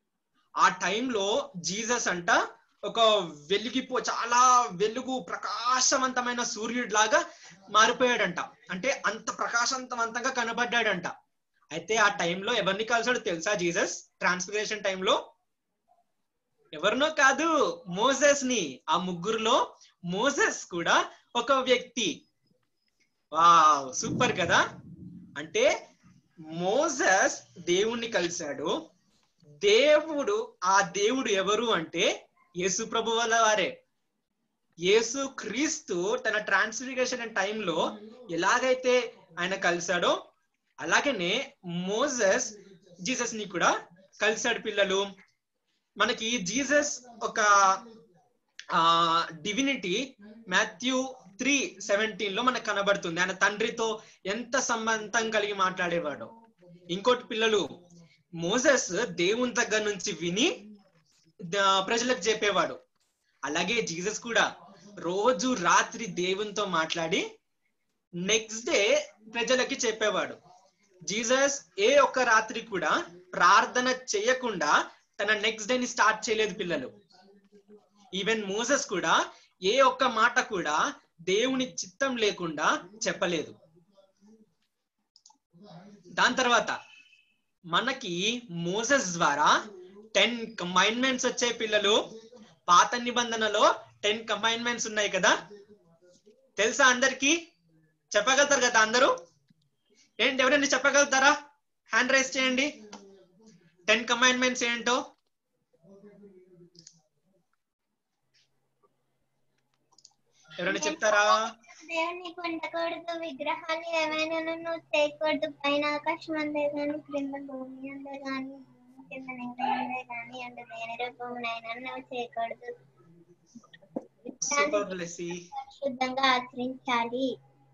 Speaker 9: ఆ టైంలో జీసస్ అంట ఒక వెలిగిపో చాలా వెలుగు ప్రకాశవంతమైన సూర్యుడు లాగా మారిపోయాడంట. అంటే అంత ప్రకాశవంతవంతంగా కనబడ్డాడంట. అయితే ఆ టైంలో ఎవరిని కలిసాడు తెలుసా జీసస్? ట్రాన్స్ఫిగరేషన్ టైంలో ఎవరినో కాదు, మోసెస్ ని. ఆ ముగ్గురులో మోసెస్ కూడా ఒక వ్యక్తి. వావ్, సూపర్ కదా. అంటే మోసెస్ దేవుణ్ణి కలిశాడు. దేవుడు ఆ దేవుడు ఎవరు అంటే యేసు ప్రభు వల్ల వారే. యేసు క్రీస్తు తన ట్రాన్స్ఫిగరేషన్ టైంలో ఎలాగైతే ఆయన కలిశాడో అలాగనే మోసెస్ జీసస్ ని కూడా కలిశాడు పిల్లలు. మనకి జీసస్ ఒక ఆ డివినిటీ మాథ్యూ త్రీ సెవెంటీన్ లో మనకు కనబడుతుంది. ఆయన తండ్రితో ఎంత సంబంధం కలిగి మాట్లాడేవాడు. ఇంకోటి పిల్లలు, మోసెస్ దేవుని దగ్గర నుంచి విని ప్రజలకు చెప్పేవాడు. అలాగే జీసస్ కూడా రోజు రాత్రి దేవునితో మాట్లాడి నెక్స్ట్ డే ప్రజలకి చెప్పేవాడు. జీసస్ ఏ ఒక్క రాత్రి కూడా ప్రార్థన చేయకుండా తన నెక్స్ట్ డే ని స్టార్ట్ చేయలేదు పిల్లలు. ఈవెన్ మోసెస్ కూడా ఏ ఒక్క మాట కూడా దేవుని చిత్తం లేకుండా చెప్పలేదు. దాని తర్వాత మనకి మోసెస్ ద్వారా టెన్ కమాండ్మెంట్స్ వచ్చాయి పిల్లలు. పాత నిబంధనలో టెన్ కమాండ్మెంట్స్ ఉన్నాయి కదా, తెలుసా అందరికి? చెప్పగలుగుతారు కదా అందరూ? ఏంటి, ఎవరైనా చెప్పగలుగుతారా? హ్యాండ్ రైజ్ చేయండి. టెన్ కమాండ్మెంట్స్ ఏంటో ఎవరైనా చెప్తారా?
Speaker 1: దేవుని పొందకూడదు, విగ్రహాలు ఏమైనా నువ్వు చేయకూడదు, పైన ఆకాశం అందే గాని క్రింద భూమి అందే గాని కింద నేల అందే గాని అందు దేని రూపమునైనా నువ్వు చేయకూడదు. శుద్ధంగా ఆచరించాలి.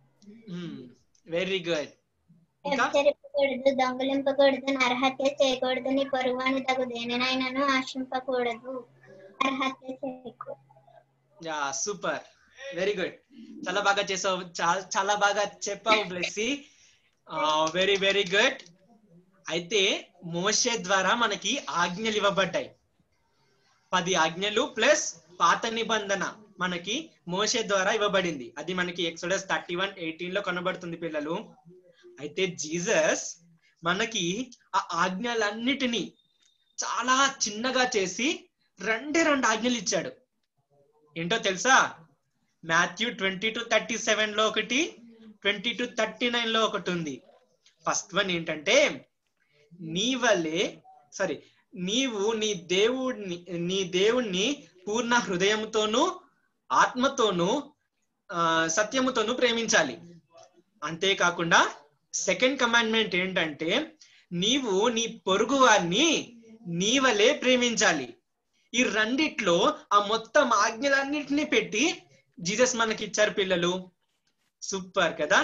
Speaker 9: Very good.
Speaker 1: వ్యభిచరింపకూడదు, దొంగలింపకూడదు, నరహత్య చేయకూడదు, నీ పొరుగువాని తగు దేనినైనాను ఆశింపకూడదు, నరహత్య చేయకూడదు.
Speaker 9: Yeah, super, very good. చాలా బాగా చేసావు, చాలా బాగా చెప్పావు బ్లెస్సీ. Very very good. అయితే మోషే ద్వారా మనకి ఆజ్ఞలు ఇవ్వబడ్డాయి. పది ఆజ్ఞలు ప్లస్ పాత నిబంధన మనకి మోషే ద్వారా ఇవ్వబడింది. అది మనకి ఎక్సోడస్ థర్టీ వన్ ఎయిటీన్ లో కనబడుతుంది పిల్లలు. అయితే జీసస్ మనకి ఆ ఆజ్ఞలన్నిటినీ చాలా చిన్నగా చేసి రెండే రెండు ఆజ్ఞలు ఇచ్చాడు. ఏంటో తెలుసా? Matthew twenty two thirty seven లో ఒకటి, ట్వంటీ టు థర్టీ నైన్ లో ఒకటి ఉంది. ఫస్ట్ వన్ ఏంటంటే, నీ వల్లే సారీ నీవు నీ దేవుడిని నీ దేవుణ్ణి పూర్ణ హృదయంతోనూ ఆత్మతోనూ ఆ సత్యముతోనూ ప్రేమించాలి. అంతేకాకుండా సెకండ్ కమాండ్మెంట్ ఏంటంటే, నీవు నీ పొరుగు వారిని నీ వలే ప్రేమించాలి. ఈ రెండిట్లో ఆ మొత్తం ఆజ్ఞలన్నిటినీ పెట్టి జీసస్ మనకి ఇచ్చారు పిల్లలు. సూపర్ కదా.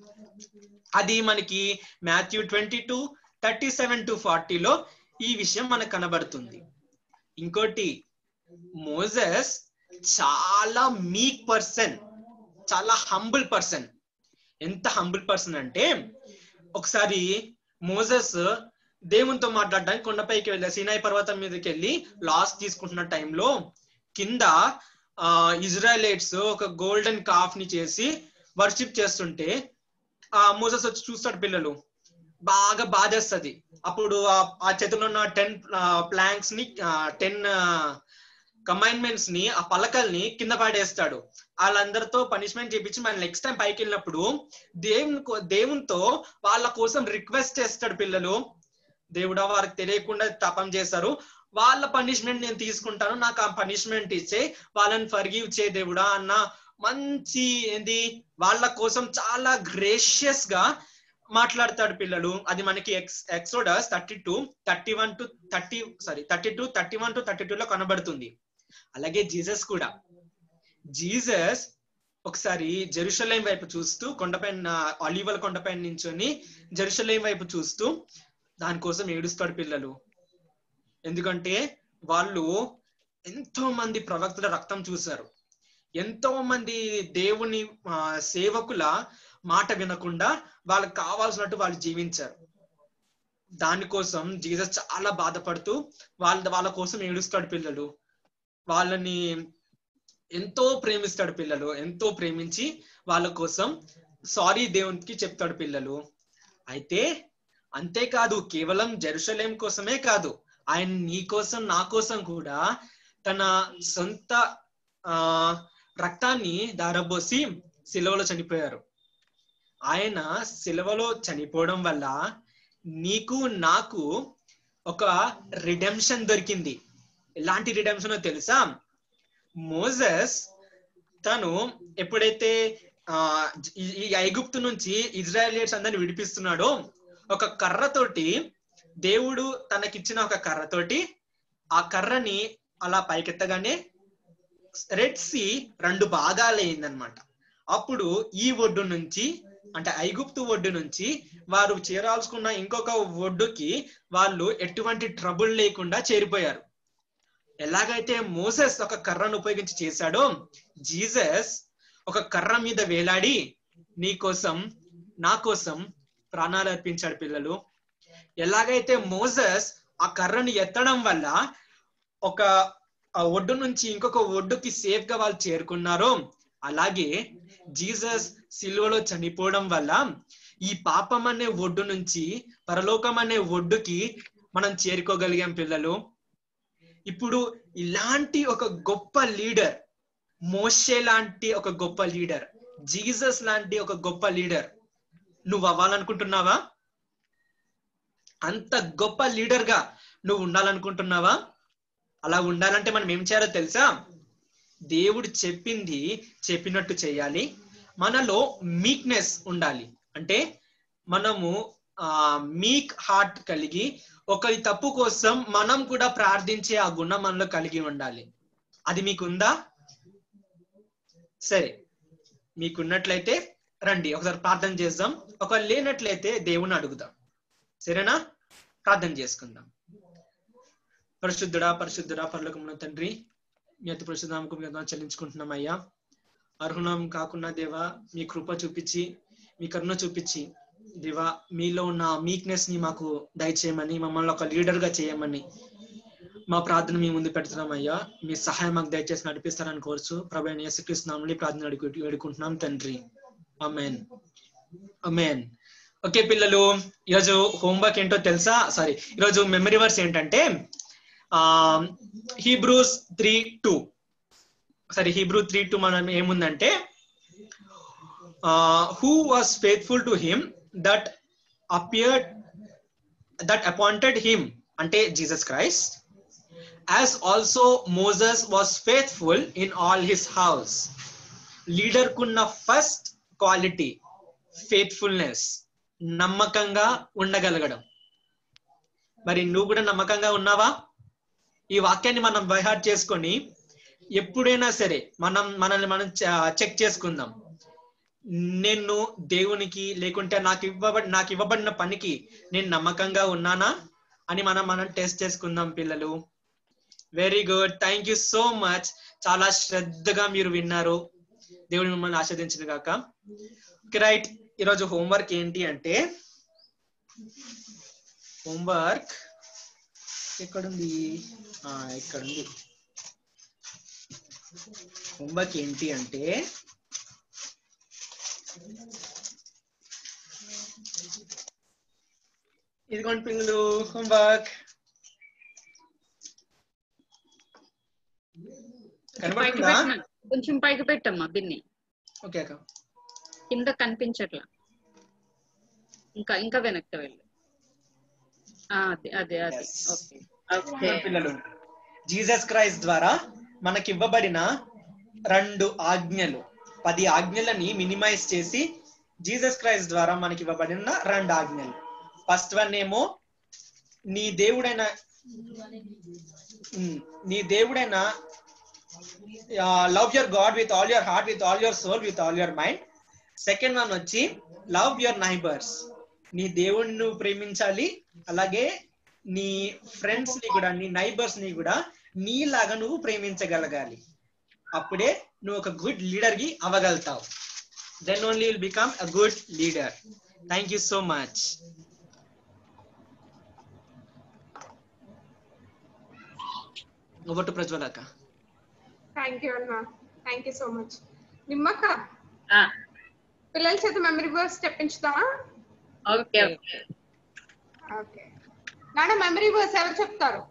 Speaker 9: అది మనకి Matthew twenty two thirty seven to ఫార్టీలో ఈ విషయం మనకు కనబడుతుంది. ఇంకోటి, మోసెస్ చాలా మీక్ పర్సన్, చాలా హంబుల్ పర్సన్. ఎంత హంబుల్ పర్సన్ అంటే, ఒకసారి మోసెస్ దేవునితో మాట్లాడడానికి కొండపైకి వెళ్ళి సీనాయి పర్వతం మీదకి వెళ్ళి లాస్ తీసుకుంటున్న టైంలో కింద ఆ ఇజ్రాయలైట్స్ ఒక గోల్డెన్ కాఫ్ ని చేసి వర్షిప్ చేస్తుంటే ఆ మోసెస్ వచ్చి చూస్తాడు పిల్లలు. బాగా బాధేస్తుంది. అప్పుడు ఆ చేతిలో ఉన్న టెన్ ప్లాంక్స్ ని టెన్ కమాండ్మెంట్స్ ని ఆ పలకల్ని కింద పాడేస్తాడు. వాళ్ళందరితో పనిష్మెంట్ చేపించి మన నెక్స్ట్ టైం పైకి వెళ్ళినప్పుడు దేవుని దేవునితో వాళ్ళ కోసం రిక్వెస్ట్ చేస్తాడు పిల్లలు. దేవుడా, వారికి తెలియకుండా తపం చేస్తారు, వాళ్ళ పనిష్మెంట్ నేను తీసుకుంటాను, నాకు ఆ పనిష్మెంట్ ఇచ్చే, వాళ్ళని ఫర్గివ్ చే దేవుడా అన్న మంచి ఏంది వాళ్ళ కోసం చాలా గ్రేషియస్ గా మాట్లాడతాడు పిల్లలు. అది మనకి ex Exodus thirty two thirty one to thirty sorry thirty two thirty one to thirty two లో కనబడుతుంది. అలాగే జీసస్ కూడా, జీసస్ ఒకసారి జెరూసలేం వైపు చూస్తూ కొండపైన ఆలివల కొండపైన నించొని జెరూసలేం వైపు చూస్తూ దానికోసం ఏడుస్తాడు పిల్లలు. ఎందుకంటే వాళ్ళు ఎంతో మంది ప్రవక్తల రక్తం చూశారు, ఎంతో మంది దేవుని సేవకుల మాట వినకుండా వాళ్ళకి కావాల్సినట్టు వాళ్ళు జీవించారు. దానికోసం జీసస్ చాలా బాధపడుతూ వాళ్ళ వాళ్ళ కోసం ఏడుస్తాడు పిల్లలు. వాళ్ళని ఎంతో ప్రేమిస్తాడు పిల్లలు. ఎంతో ప్రేమించి వాళ్ళ కోసం సారీ దేవునికి చెప్తాడు పిల్లలు. అయితే అంతేకాదు, కేవలం జెరూసలేం కోసమే కాదు, ఆయన నీ కోసం నా కోసం కూడా తన సొంత ఆ రక్తాన్ని దారబోసి సిలువలో చనిపోయారు. ఆయన సిలువలో చనిపోవడం వల్ల నీకు నాకు ఒక రిడెంప్షన్ దొరికింది. ఎలాంటి రిడెంప్షన్ తెలుసా? మోసెస్ తను ఎప్పుడైతే ఆ ఈ ఐగుప్తు నుంచి ఇజ్రాయేలియట్స్ అందరిని విడిపిస్తున్నాడో ఒక కర్రతోటి, దేవుడు తనకిచ్చిన ఒక కర్రతోటి ఆ కర్రని అలా పైకెత్తగానే రెడ్ సీ రెండు భాగాలైందనమాట. అప్పుడు ఈ ఒడ్డు నుంచి అంటే ఐగుప్తు ఒడ్డు నుంచి వారు చేరాల్సుకున్న ఇంకొక ఒడ్డుకి వాళ్ళు ఎటువంటి ట్రబుల్ లేకుండా చేరిపోయారు. ఎలాగైతే మోసెస్ ఒక కర్రను ఉపయోగించి చేశాడో, జీసస్ ఒక కర్ర మీద వేలాడి నీ కోసం నా కోసం ప్రాణాలు అర్పించాడు పిల్లలు. ఎలాగైతే మోసెస్ ఆ కర్రను ఎత్తడం వల్ల ఒక ఒడ్డు నుంచి ఇంకొక ఒడ్డుకి సేఫ్ గా వాళ్ళు చేరుకున్నారో, అలాగే జీసస్ సిలువలో చనిపోవడం వల్ల ఈ పాపం అనే ఒడ్డు నుంచి పరలోకం అనే ఒడ్డుకి మనం చేరుకోగలిగాం పిల్లలు. ఇప్పుడు ఇలాంటి ఒక గొప్ప లీడర్, మోషే లాంటి ఒక గొప్ప లీడర్, జీసస్ లాంటి ఒక గొప్ప లీడర్ నువ్వు అవ్వాలనుకుంటున్నావా? అంత గొప్ప లీడర్ గా నువ్వు ఉండాలనుకుంటున్నావా? అలా ఉండాలంటే మనం ఏం చేయాలో తెలుసా? దేవుడు చెప్పింది చెప్పినట్టు చేయాలి. మనలో మీక్నెస్ ఉండాలి. అంటే మనము ఆ మీక్ హార్ట్ కలిగి ఒకరి తప్పు కోసం మనం కూడా ప్రార్థించే ఆ గుణం మనలో కలిగి ఉండాలి. అది మీకుందా? సరే, మీకున్నట్లయితే రండి ఒకసారి ప్రార్థన చేద్దాం. ఒకవేళ లేనట్లయితే దేవుని అడుగుదాం. సరేనా? ప్రార్థన చేసుకుందాం. పరిశుద్ధుడా పరిశుద్ధుడా పరలోకమున్న తండ్రి, మీ అతి పరిశుద్ధనామముకు మేము చెల్లించుకుంటున్నాం అయ్యా. అర్హులం కాకుండా దేవా మీ కృప చూపించి మీ కరుణ చూపించి దేవా మీలో ఉన్న మీక్నెస్ ని మాకు దయచేయమని, మమ్మల్ని ఒక లీడర్ గా చేయమని మా ప్రార్థన మీ ముందు పెడుతున్నాం అయ్యా. మీ సహాయం మాకు దయచేసి నడిపిస్తారని కోరుచు ప్రభు అయిన యేసుక్రీస్తు నామములో ప్రార్థన అడుగు వేడుకుంటున్నాం తండ్రి. ఆమేన్ ఆమేన్. ఓకే పిల్లలు, ఈరోజు హోంవర్క్ ఏంటో తెలుసా? సారీ, ఈరోజు మెమరీ వర్స్ ఏంటంటే ఆ Hebrews three two sorry Hebrew three two మనం ఏముందంటే who was faithful to him that appeared that appointed him అంటే Jesus Christ, as also Moses was faithful in all his house. Leader కున్న first quality faithfulness, నమ్మకంగా ఉండగలగడం. మరి నువ్వు కూడా నమ్మకంగా ఉన్నావా? ఈ వాక్యాన్ని మనం బైహార్ట్ చేసుకొని ఎప్పుడైనా సరే మనం మనల్ని మనం చెక్ చేసుకుందాం. నేను దేవునికి లేకుంటే నాకు ఇవ్వబడి నాకు ఇవ్వబడిన పనికి నేను నమ్మకంగా ఉన్నానా అని మనం మనం టెస్ట్ చేసుకుందాం పిల్లలు. Very good, thank you so much. చాలా శ్రద్ధగా మీరు విన్నారు. దేవుడు మిమ్మల్ని ఆశీర్వదించును గాక. రైట్, ఈరోజు హోంవర్క్ ఏంటి అంటే, హోంవర్క్ ఎక్కడుంది? ఇక్కడుంది. హోంవర్క్ ఏంటి అంటే ఇదిగోండి పిల్లలు, హోంవర్క్ కనబడుతుందా?
Speaker 4: కొంచెం పైకి పెట్టమ్మా బిన్ని.
Speaker 9: ఓకే అక్క.
Speaker 4: కింద కనిపించట్లా, ఇంకా ఇంకా వెనక్కి వెళ్ళు. అదే అదే అదే ఓకే.
Speaker 9: పిల్లలు, జీసస్ క్రైస్ట్ ద్వారా మనకి ఇవ్వబడిన రెండు ఆజ్ఞలు, పది ఆజ్ఞలని మినిమైజ్ చేసి జీసస్ క్రైస్ట్ ద్వారా మనకి ఇవ్వబడిన రెండు ఆజ్ఞలు. ఫస్ట్ వన్ ఏమో నీ దేవుడైన నీ దేవుడైన love your God with all your heart, with all your soul, with all your mind. Second one వచ్చి లవ్ యువర్ నైబర్స్. నీ దేవుడిని నువ్వు ప్రేమించాలి, అలాగే నీ ఫ్రెండ్స్ ని కూడా, నీ నైబర్స్ ని కూడా నీలాగా నువ్వు ప్రేమించగలగాలి. అప్పుడే నువ్వు ఒక గుడ్ లీడర్ కి అవ్వగలుగుతావు. Then only will become a good leader. Thank you so much. Over to Prajwal అక్క.
Speaker 2: థ్యాంక్ యూ అన్న, థ్యాంక్ యూ సో మచ్. నిమ్మక్క, పిల్లల చేత మెమరీ వర్స్ చెప్పించుతావా?
Speaker 3: Okay okay
Speaker 2: okay. నాన్న మెమరీ వర్స్ ఎవరు చెప్తారు?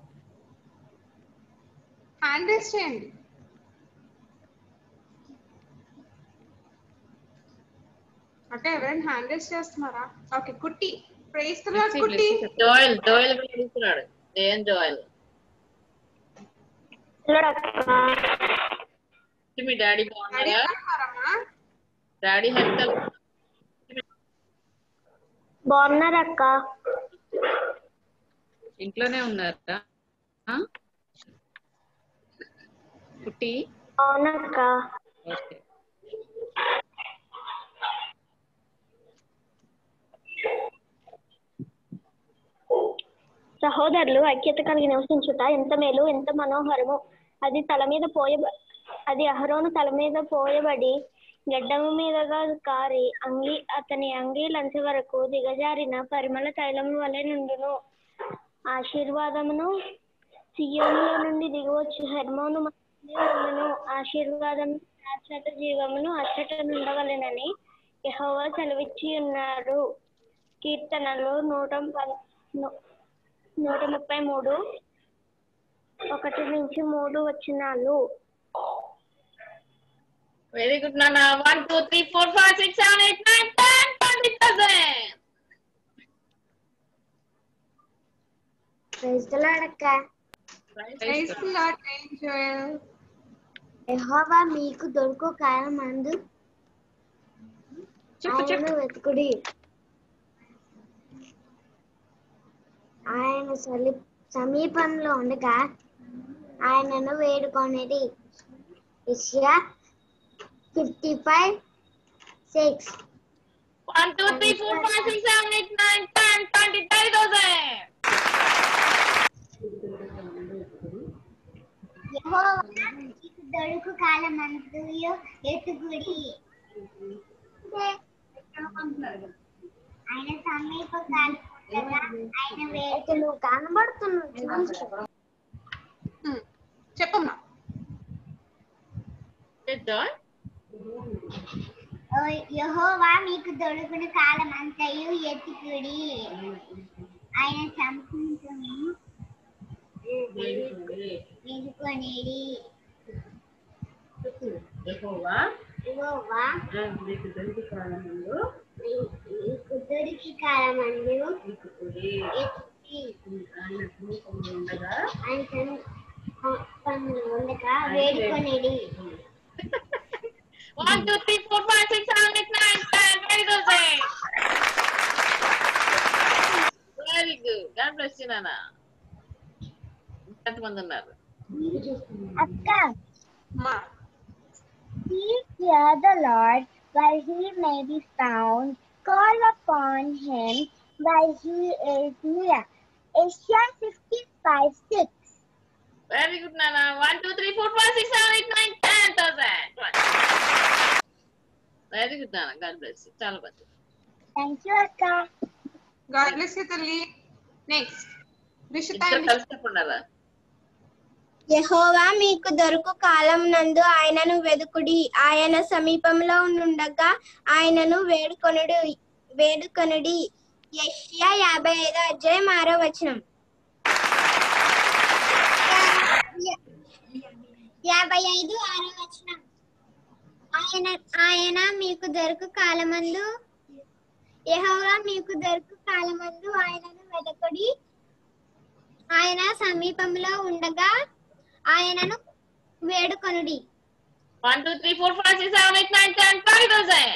Speaker 2: హ్యాండ్ రేస్ చేయండి. అంటే ఎవరైనా హ్యాండ్ రైస్ చేస్తున్నారా? ఓకే, కుట్టి ప్రైజ్ ది లార్డ్. కుట్టి
Speaker 3: జోయల్ జోయల్ పిలుస్తున్నాడు. ఏం జోయల్? మీ డాడీ బాగున్నారా? డాడీ హెల్త్
Speaker 1: బాగున్నారక్క.
Speaker 4: ఇంట్లోనే ఉన్నారా కుట్టి?
Speaker 1: అవునక్క.
Speaker 4: ఓకే.
Speaker 1: సహోదరులు ఐక్యత కలిగి నివసించుట ఎంత మేలు, ఎంత మనోహరము. అది తల మీద పోయ అది అహరోను తల మీద పోయబడి గడ్డము మీదగా కారి అంగి అతని అంగి లంచ వరకు దిగజారిన పరిమళ తైలము వలె నుండును. ఆశీర్వాదమును సియోనులో నుండి దిగవచ్చు, హెర్మోను నుండును. ఆశీర్వాదము శాశ్వత జీవమును అచ్చట నుండవలెనని యెహోవా సెలవిచ్చి ఉన్నాడు. కీర్తనలు నూట నూట ముప్పై మూడు ఒకటి నుంచి మూడు వచనాలు.
Speaker 3: వెరీ గుడ్ నాన్న. One two three four five six seven eight nine ten twenty thousand.
Speaker 1: Praise the lord అక్క.
Speaker 2: Praise the lord Joel.
Speaker 1: యెహోవా మీకు దొరుకు కాలమందు ఆయనను వెతుకుడి, ఆయన సమీపంలో ఉండగా ఆయనను వేడుకొనిడి. యెషయా fifty five six.
Speaker 3: One two three four five six seven eight nine ten twenty thirty thousand.
Speaker 1: యెహోవా మీకు దొరుకు కాలమందు వెతుకుడి, ఆయన సమీప ఆయన వేడుకలు కనబడుతున్నాడు.
Speaker 2: చెప్పమ్మా.
Speaker 1: యెహోవా మీకు దొరుకుని కాలం అంతయు ఎత్తుకుడి, ఆయన సంపూర్ణము వేడుకొనిడి.
Speaker 8: యెహోవా
Speaker 1: యెహోవా
Speaker 8: మీకు దొరికి కాలమందు
Speaker 1: మీకు దొరికి కాలమందు
Speaker 8: వెతుకుడి, ఆయన సమీపంలో ఉండగా
Speaker 1: ఆయన సమీపంలో ఉండగా వేడుకొనిడి.
Speaker 3: One, two, three, four, five, six, seven, eight, nine, ten, twenty thousand. Very good. God bless you, Nana. ఎంతమంది ఉన్నారు?
Speaker 1: అక్క, fear the Lord while he may be found, call upon him while he is near. Isaiah fifty-five six.
Speaker 3: Very good, Nana. One, two, three, four, five, six, seven, eight, nine, ten thousand. Very good, Nana. God bless you. చాలా బాగుంది.
Speaker 1: Thank you, Akka.
Speaker 2: God bless you, Talli. Next. Rishita.
Speaker 3: కలిసి చెప్పండి.
Speaker 1: యెహోవా మీకు దొరుకు కాలం నందు ఆయనను వెదుకుడి, ఆయన సమీపంలో ఉండగా ఆయనను వేడుకొనుడు వేడుకొనుడి. యెషయా యాభై ఐదో అధ్యాయం ఆరో వచనం. యాభై ఐదు ఆరో వచనం. ఆయన ఆయన మీకు దొరుకు కాలమందు యెహోవా మీకు దొరుకు కాలమందు ఆయనను వెదకుడి, ఆయన సమీపంలో ఉండగా ఆయనను వేడుకొనుడి.
Speaker 3: One, two, three, four, five, six, seven, eight, nine, ten, twenty thousand.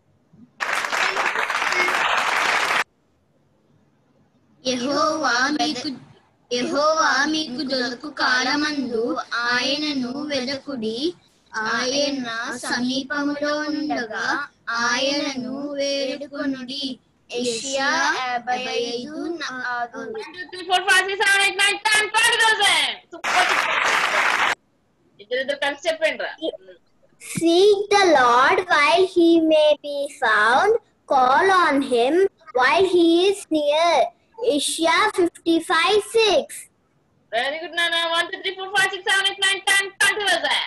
Speaker 10: యెహోవా మీకు యెహోవా మీకు దొరుకు కాలమందు ఆయనను వెదకుడి, ఆయన సమీపములో ఉండగా ఆయనను వేడుకొనుడి. యెషయా యాభై ఐదు ఆరు.
Speaker 3: One, two, three, four, five, six, seven, eight, nine, ten, twenty thousand. ఇద్దరిద్దరు కలిసి చెప్పండి రా.
Speaker 1: Seek the Lord while he may be found, call on him while he is near. Isaiah fifty-five six.
Speaker 3: Very good, Nana. One, two, three, four, five, six, seven, eight, nine, ten, twenty thousand.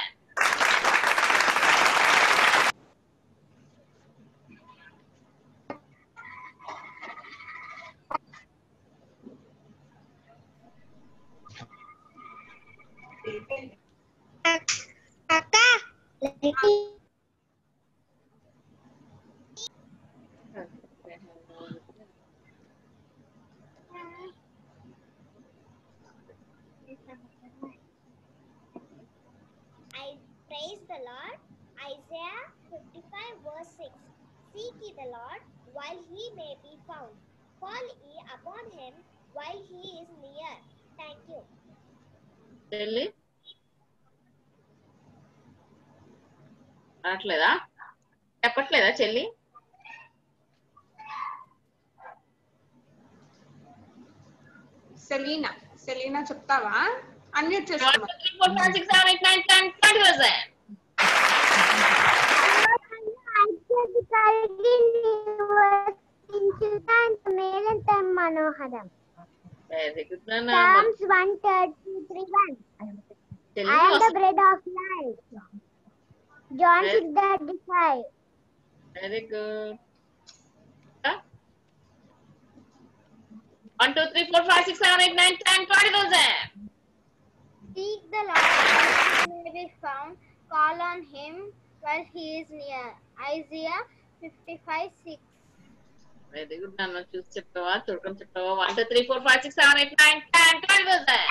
Speaker 1: Akka, I praise the Lord. Isaiah fifty-five verse six. Seek ye the Lord while he may be found. Call ye upon him while he is near. Thank you.
Speaker 3: చెల్లి రావట్లేదా? చెప్పట్లేదా చెల్లి?
Speaker 2: Selina Selina చెప్తావా? Unmute చేసుకోమా.
Speaker 1: మనోహరం.
Speaker 3: Very good, Nana.
Speaker 1: Psalms one thirty-three one. I am the bread of life. John six thirty-five.
Speaker 3: Very good. Huh? One, two, three, four, five, six, seven, eight, nine, ten, twenty thousand.
Speaker 1: Seek the Lord while he may be found. Call on him while he is near. Isaiah fifty-five six.
Speaker 3: Very good, Nana. Choose చెప్పవా? చూడడం చెప్పవా? One, two, three, four, five, six, seven, eight, nine, ten, twenty thousand.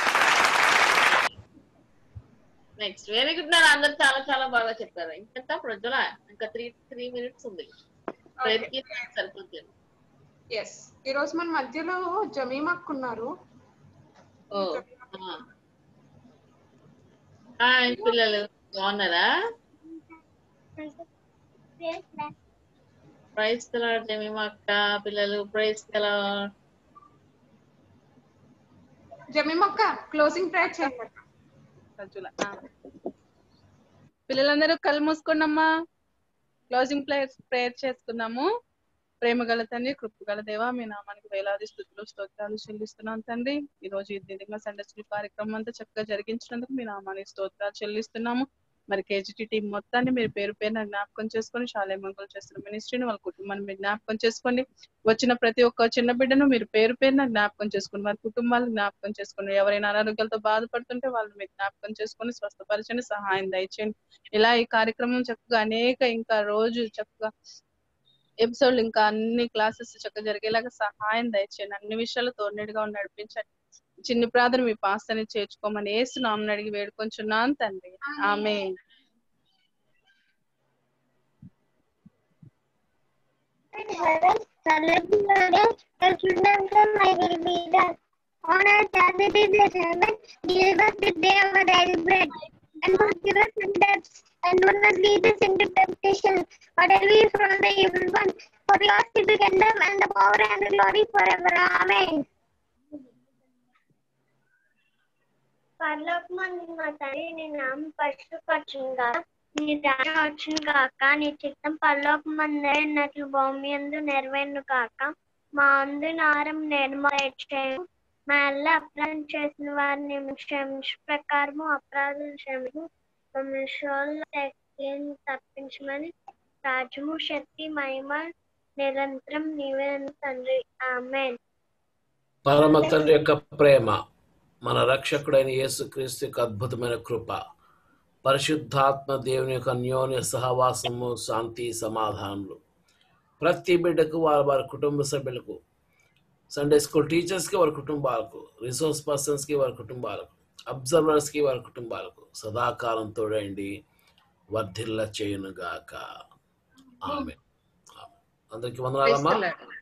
Speaker 3: Next. Very good నాన్న. అందరు చాలా చాలా బాగా చెప్పారు. ఇంకెంత ప్రజల ఇంకా త్రీ త్రీ మినిట్స్ ఉంది. సరిపోతుంది.
Speaker 2: ఎస్, ఈ రోజు మన మధ్యలో జమీమక్ ఉన్నారు.
Speaker 3: ఓ హాయ్ పిల్లలు, బాగున్నారా? ప్రైజ్ ది లార్డ్ జమీమక్క. పిల్లలు ప్రైజ్ ది లార్డ్.
Speaker 2: జమీమక్క క్లోజింగ్ ప్రేయర్ చేయండి.
Speaker 11: పిల్లలందరూ కళ్ళు మూసుకోండమ్మా. క్లోజింగ్ ప్రేయర్ ప్రేయర్ చేసుకుందాము. ప్రేమ గల తండ్రి, కృప గల దేవ, మీ నామానికి వేలాది స్తుతులు స్తోత్రాలు చెల్లిస్తున్నాం తండ్రి. ఈ రోజు ఈ దివ్యంగా సండే స్కూల్ కార్యక్రమం అంతా చక్కగా జరిగించినందుకు మీ నామానికి స్తోత్రాలు చెల్లిస్తున్నాము. మరి కేజీటీ టీం మొత్తాన్ని మీరు పేరు పేరున జ్ఞాపకం చేసుకొని, శాలయ మంగళం చేస్తున్న మినిస్ట్రీని, వాళ్ళ కుటుంబాన్ని మీరు జ్ఞాపకం చేసుకోండి. వచ్చిన ప్రతి ఒక్క చిన్న బిడ్డను మీరు పేరు పేరున జ్ఞాపకం చేసుకుని, వారి కుటుంబాలను జ్ఞాపకం చేసుకుని, ఎవరైనా అనారోగ్యాలతో బాధపడుతుంటే వాళ్ళు మీరు జ్ఞాపకం చేసుకొని స్వస్థపరచండి, సహాయం దయచేయండి. ఇలా ఈ కార్యక్రమం చక్కగా అనేక ఇంకా రోజు చక్కగా ఎపిసోడ్లు ఇంకా అన్ని క్లాసెస్ చక్కగా జరిగేలాగా సహాయం దయచేయండి. అన్ని విషయాలు తోడుగా నడిపించండి. చిన్ని ప్రార్థన మీ పాస్తని చేర్చుకోమని యేసు నామమున అడిగి వేడుకొంచున్నాను తండ్రి, ఆమేన్.
Speaker 1: On earth as it is in heaven, give us this day our daily bread, and forgive us our debts, and do not lead us into temptation, but deliver us from the evil one. For yours is the kingdom, and the power, and the glory forever. Amen. పరలోకమందు మా తండ్రి, నీ నామం పరిశుద్ధపరచునుగా, నీ రాజ్యం వచ్చును గాక, నీ చిత్తం పరలోకమందు నెరవేరినట్లు భూమి యందు నెరవేరును గాక. మా అందున ఆహారం నేడు మాకు దయచేయము, మా ఎల్ల అపరాధం చేసిన వారిని క్షమించు ప్రకారము అపరాధం క్షమించు, మమ్మల్ని శోధనలో తప్పించమని. రాజ్యము, శక్తి, మహిమ నిరంతరం నీవే తండ్రి. ఆమేన్.
Speaker 12: పరమ తండ్రి యొక్క ప్రేమ, మన రక్షకుడైన యేసుక్రీస్తు యొక్క అద్భుతమైన కృప, పరిశుద్ధాత్మ దేవుని యొక్క అన్యోన్య సహవాసము, శాంతి, సమాధానములు ప్రతి బిడ్డకు, వారి వారి కుటుంబ సభ్యులకు, సండే స్కూల్ టీచర్స్కి వారి కుటుంబాలకు, రిసోర్స్ పర్సన్స్కి వారి కుటుంబాలకు, అబ్జర్వర్స్కి వారి కుటుంబాలకు సదాకాలం తోడండి, వర్ధిల్ల చేయునుగాక. ఆమేన్. అందరికీ వందనాలమ్మా.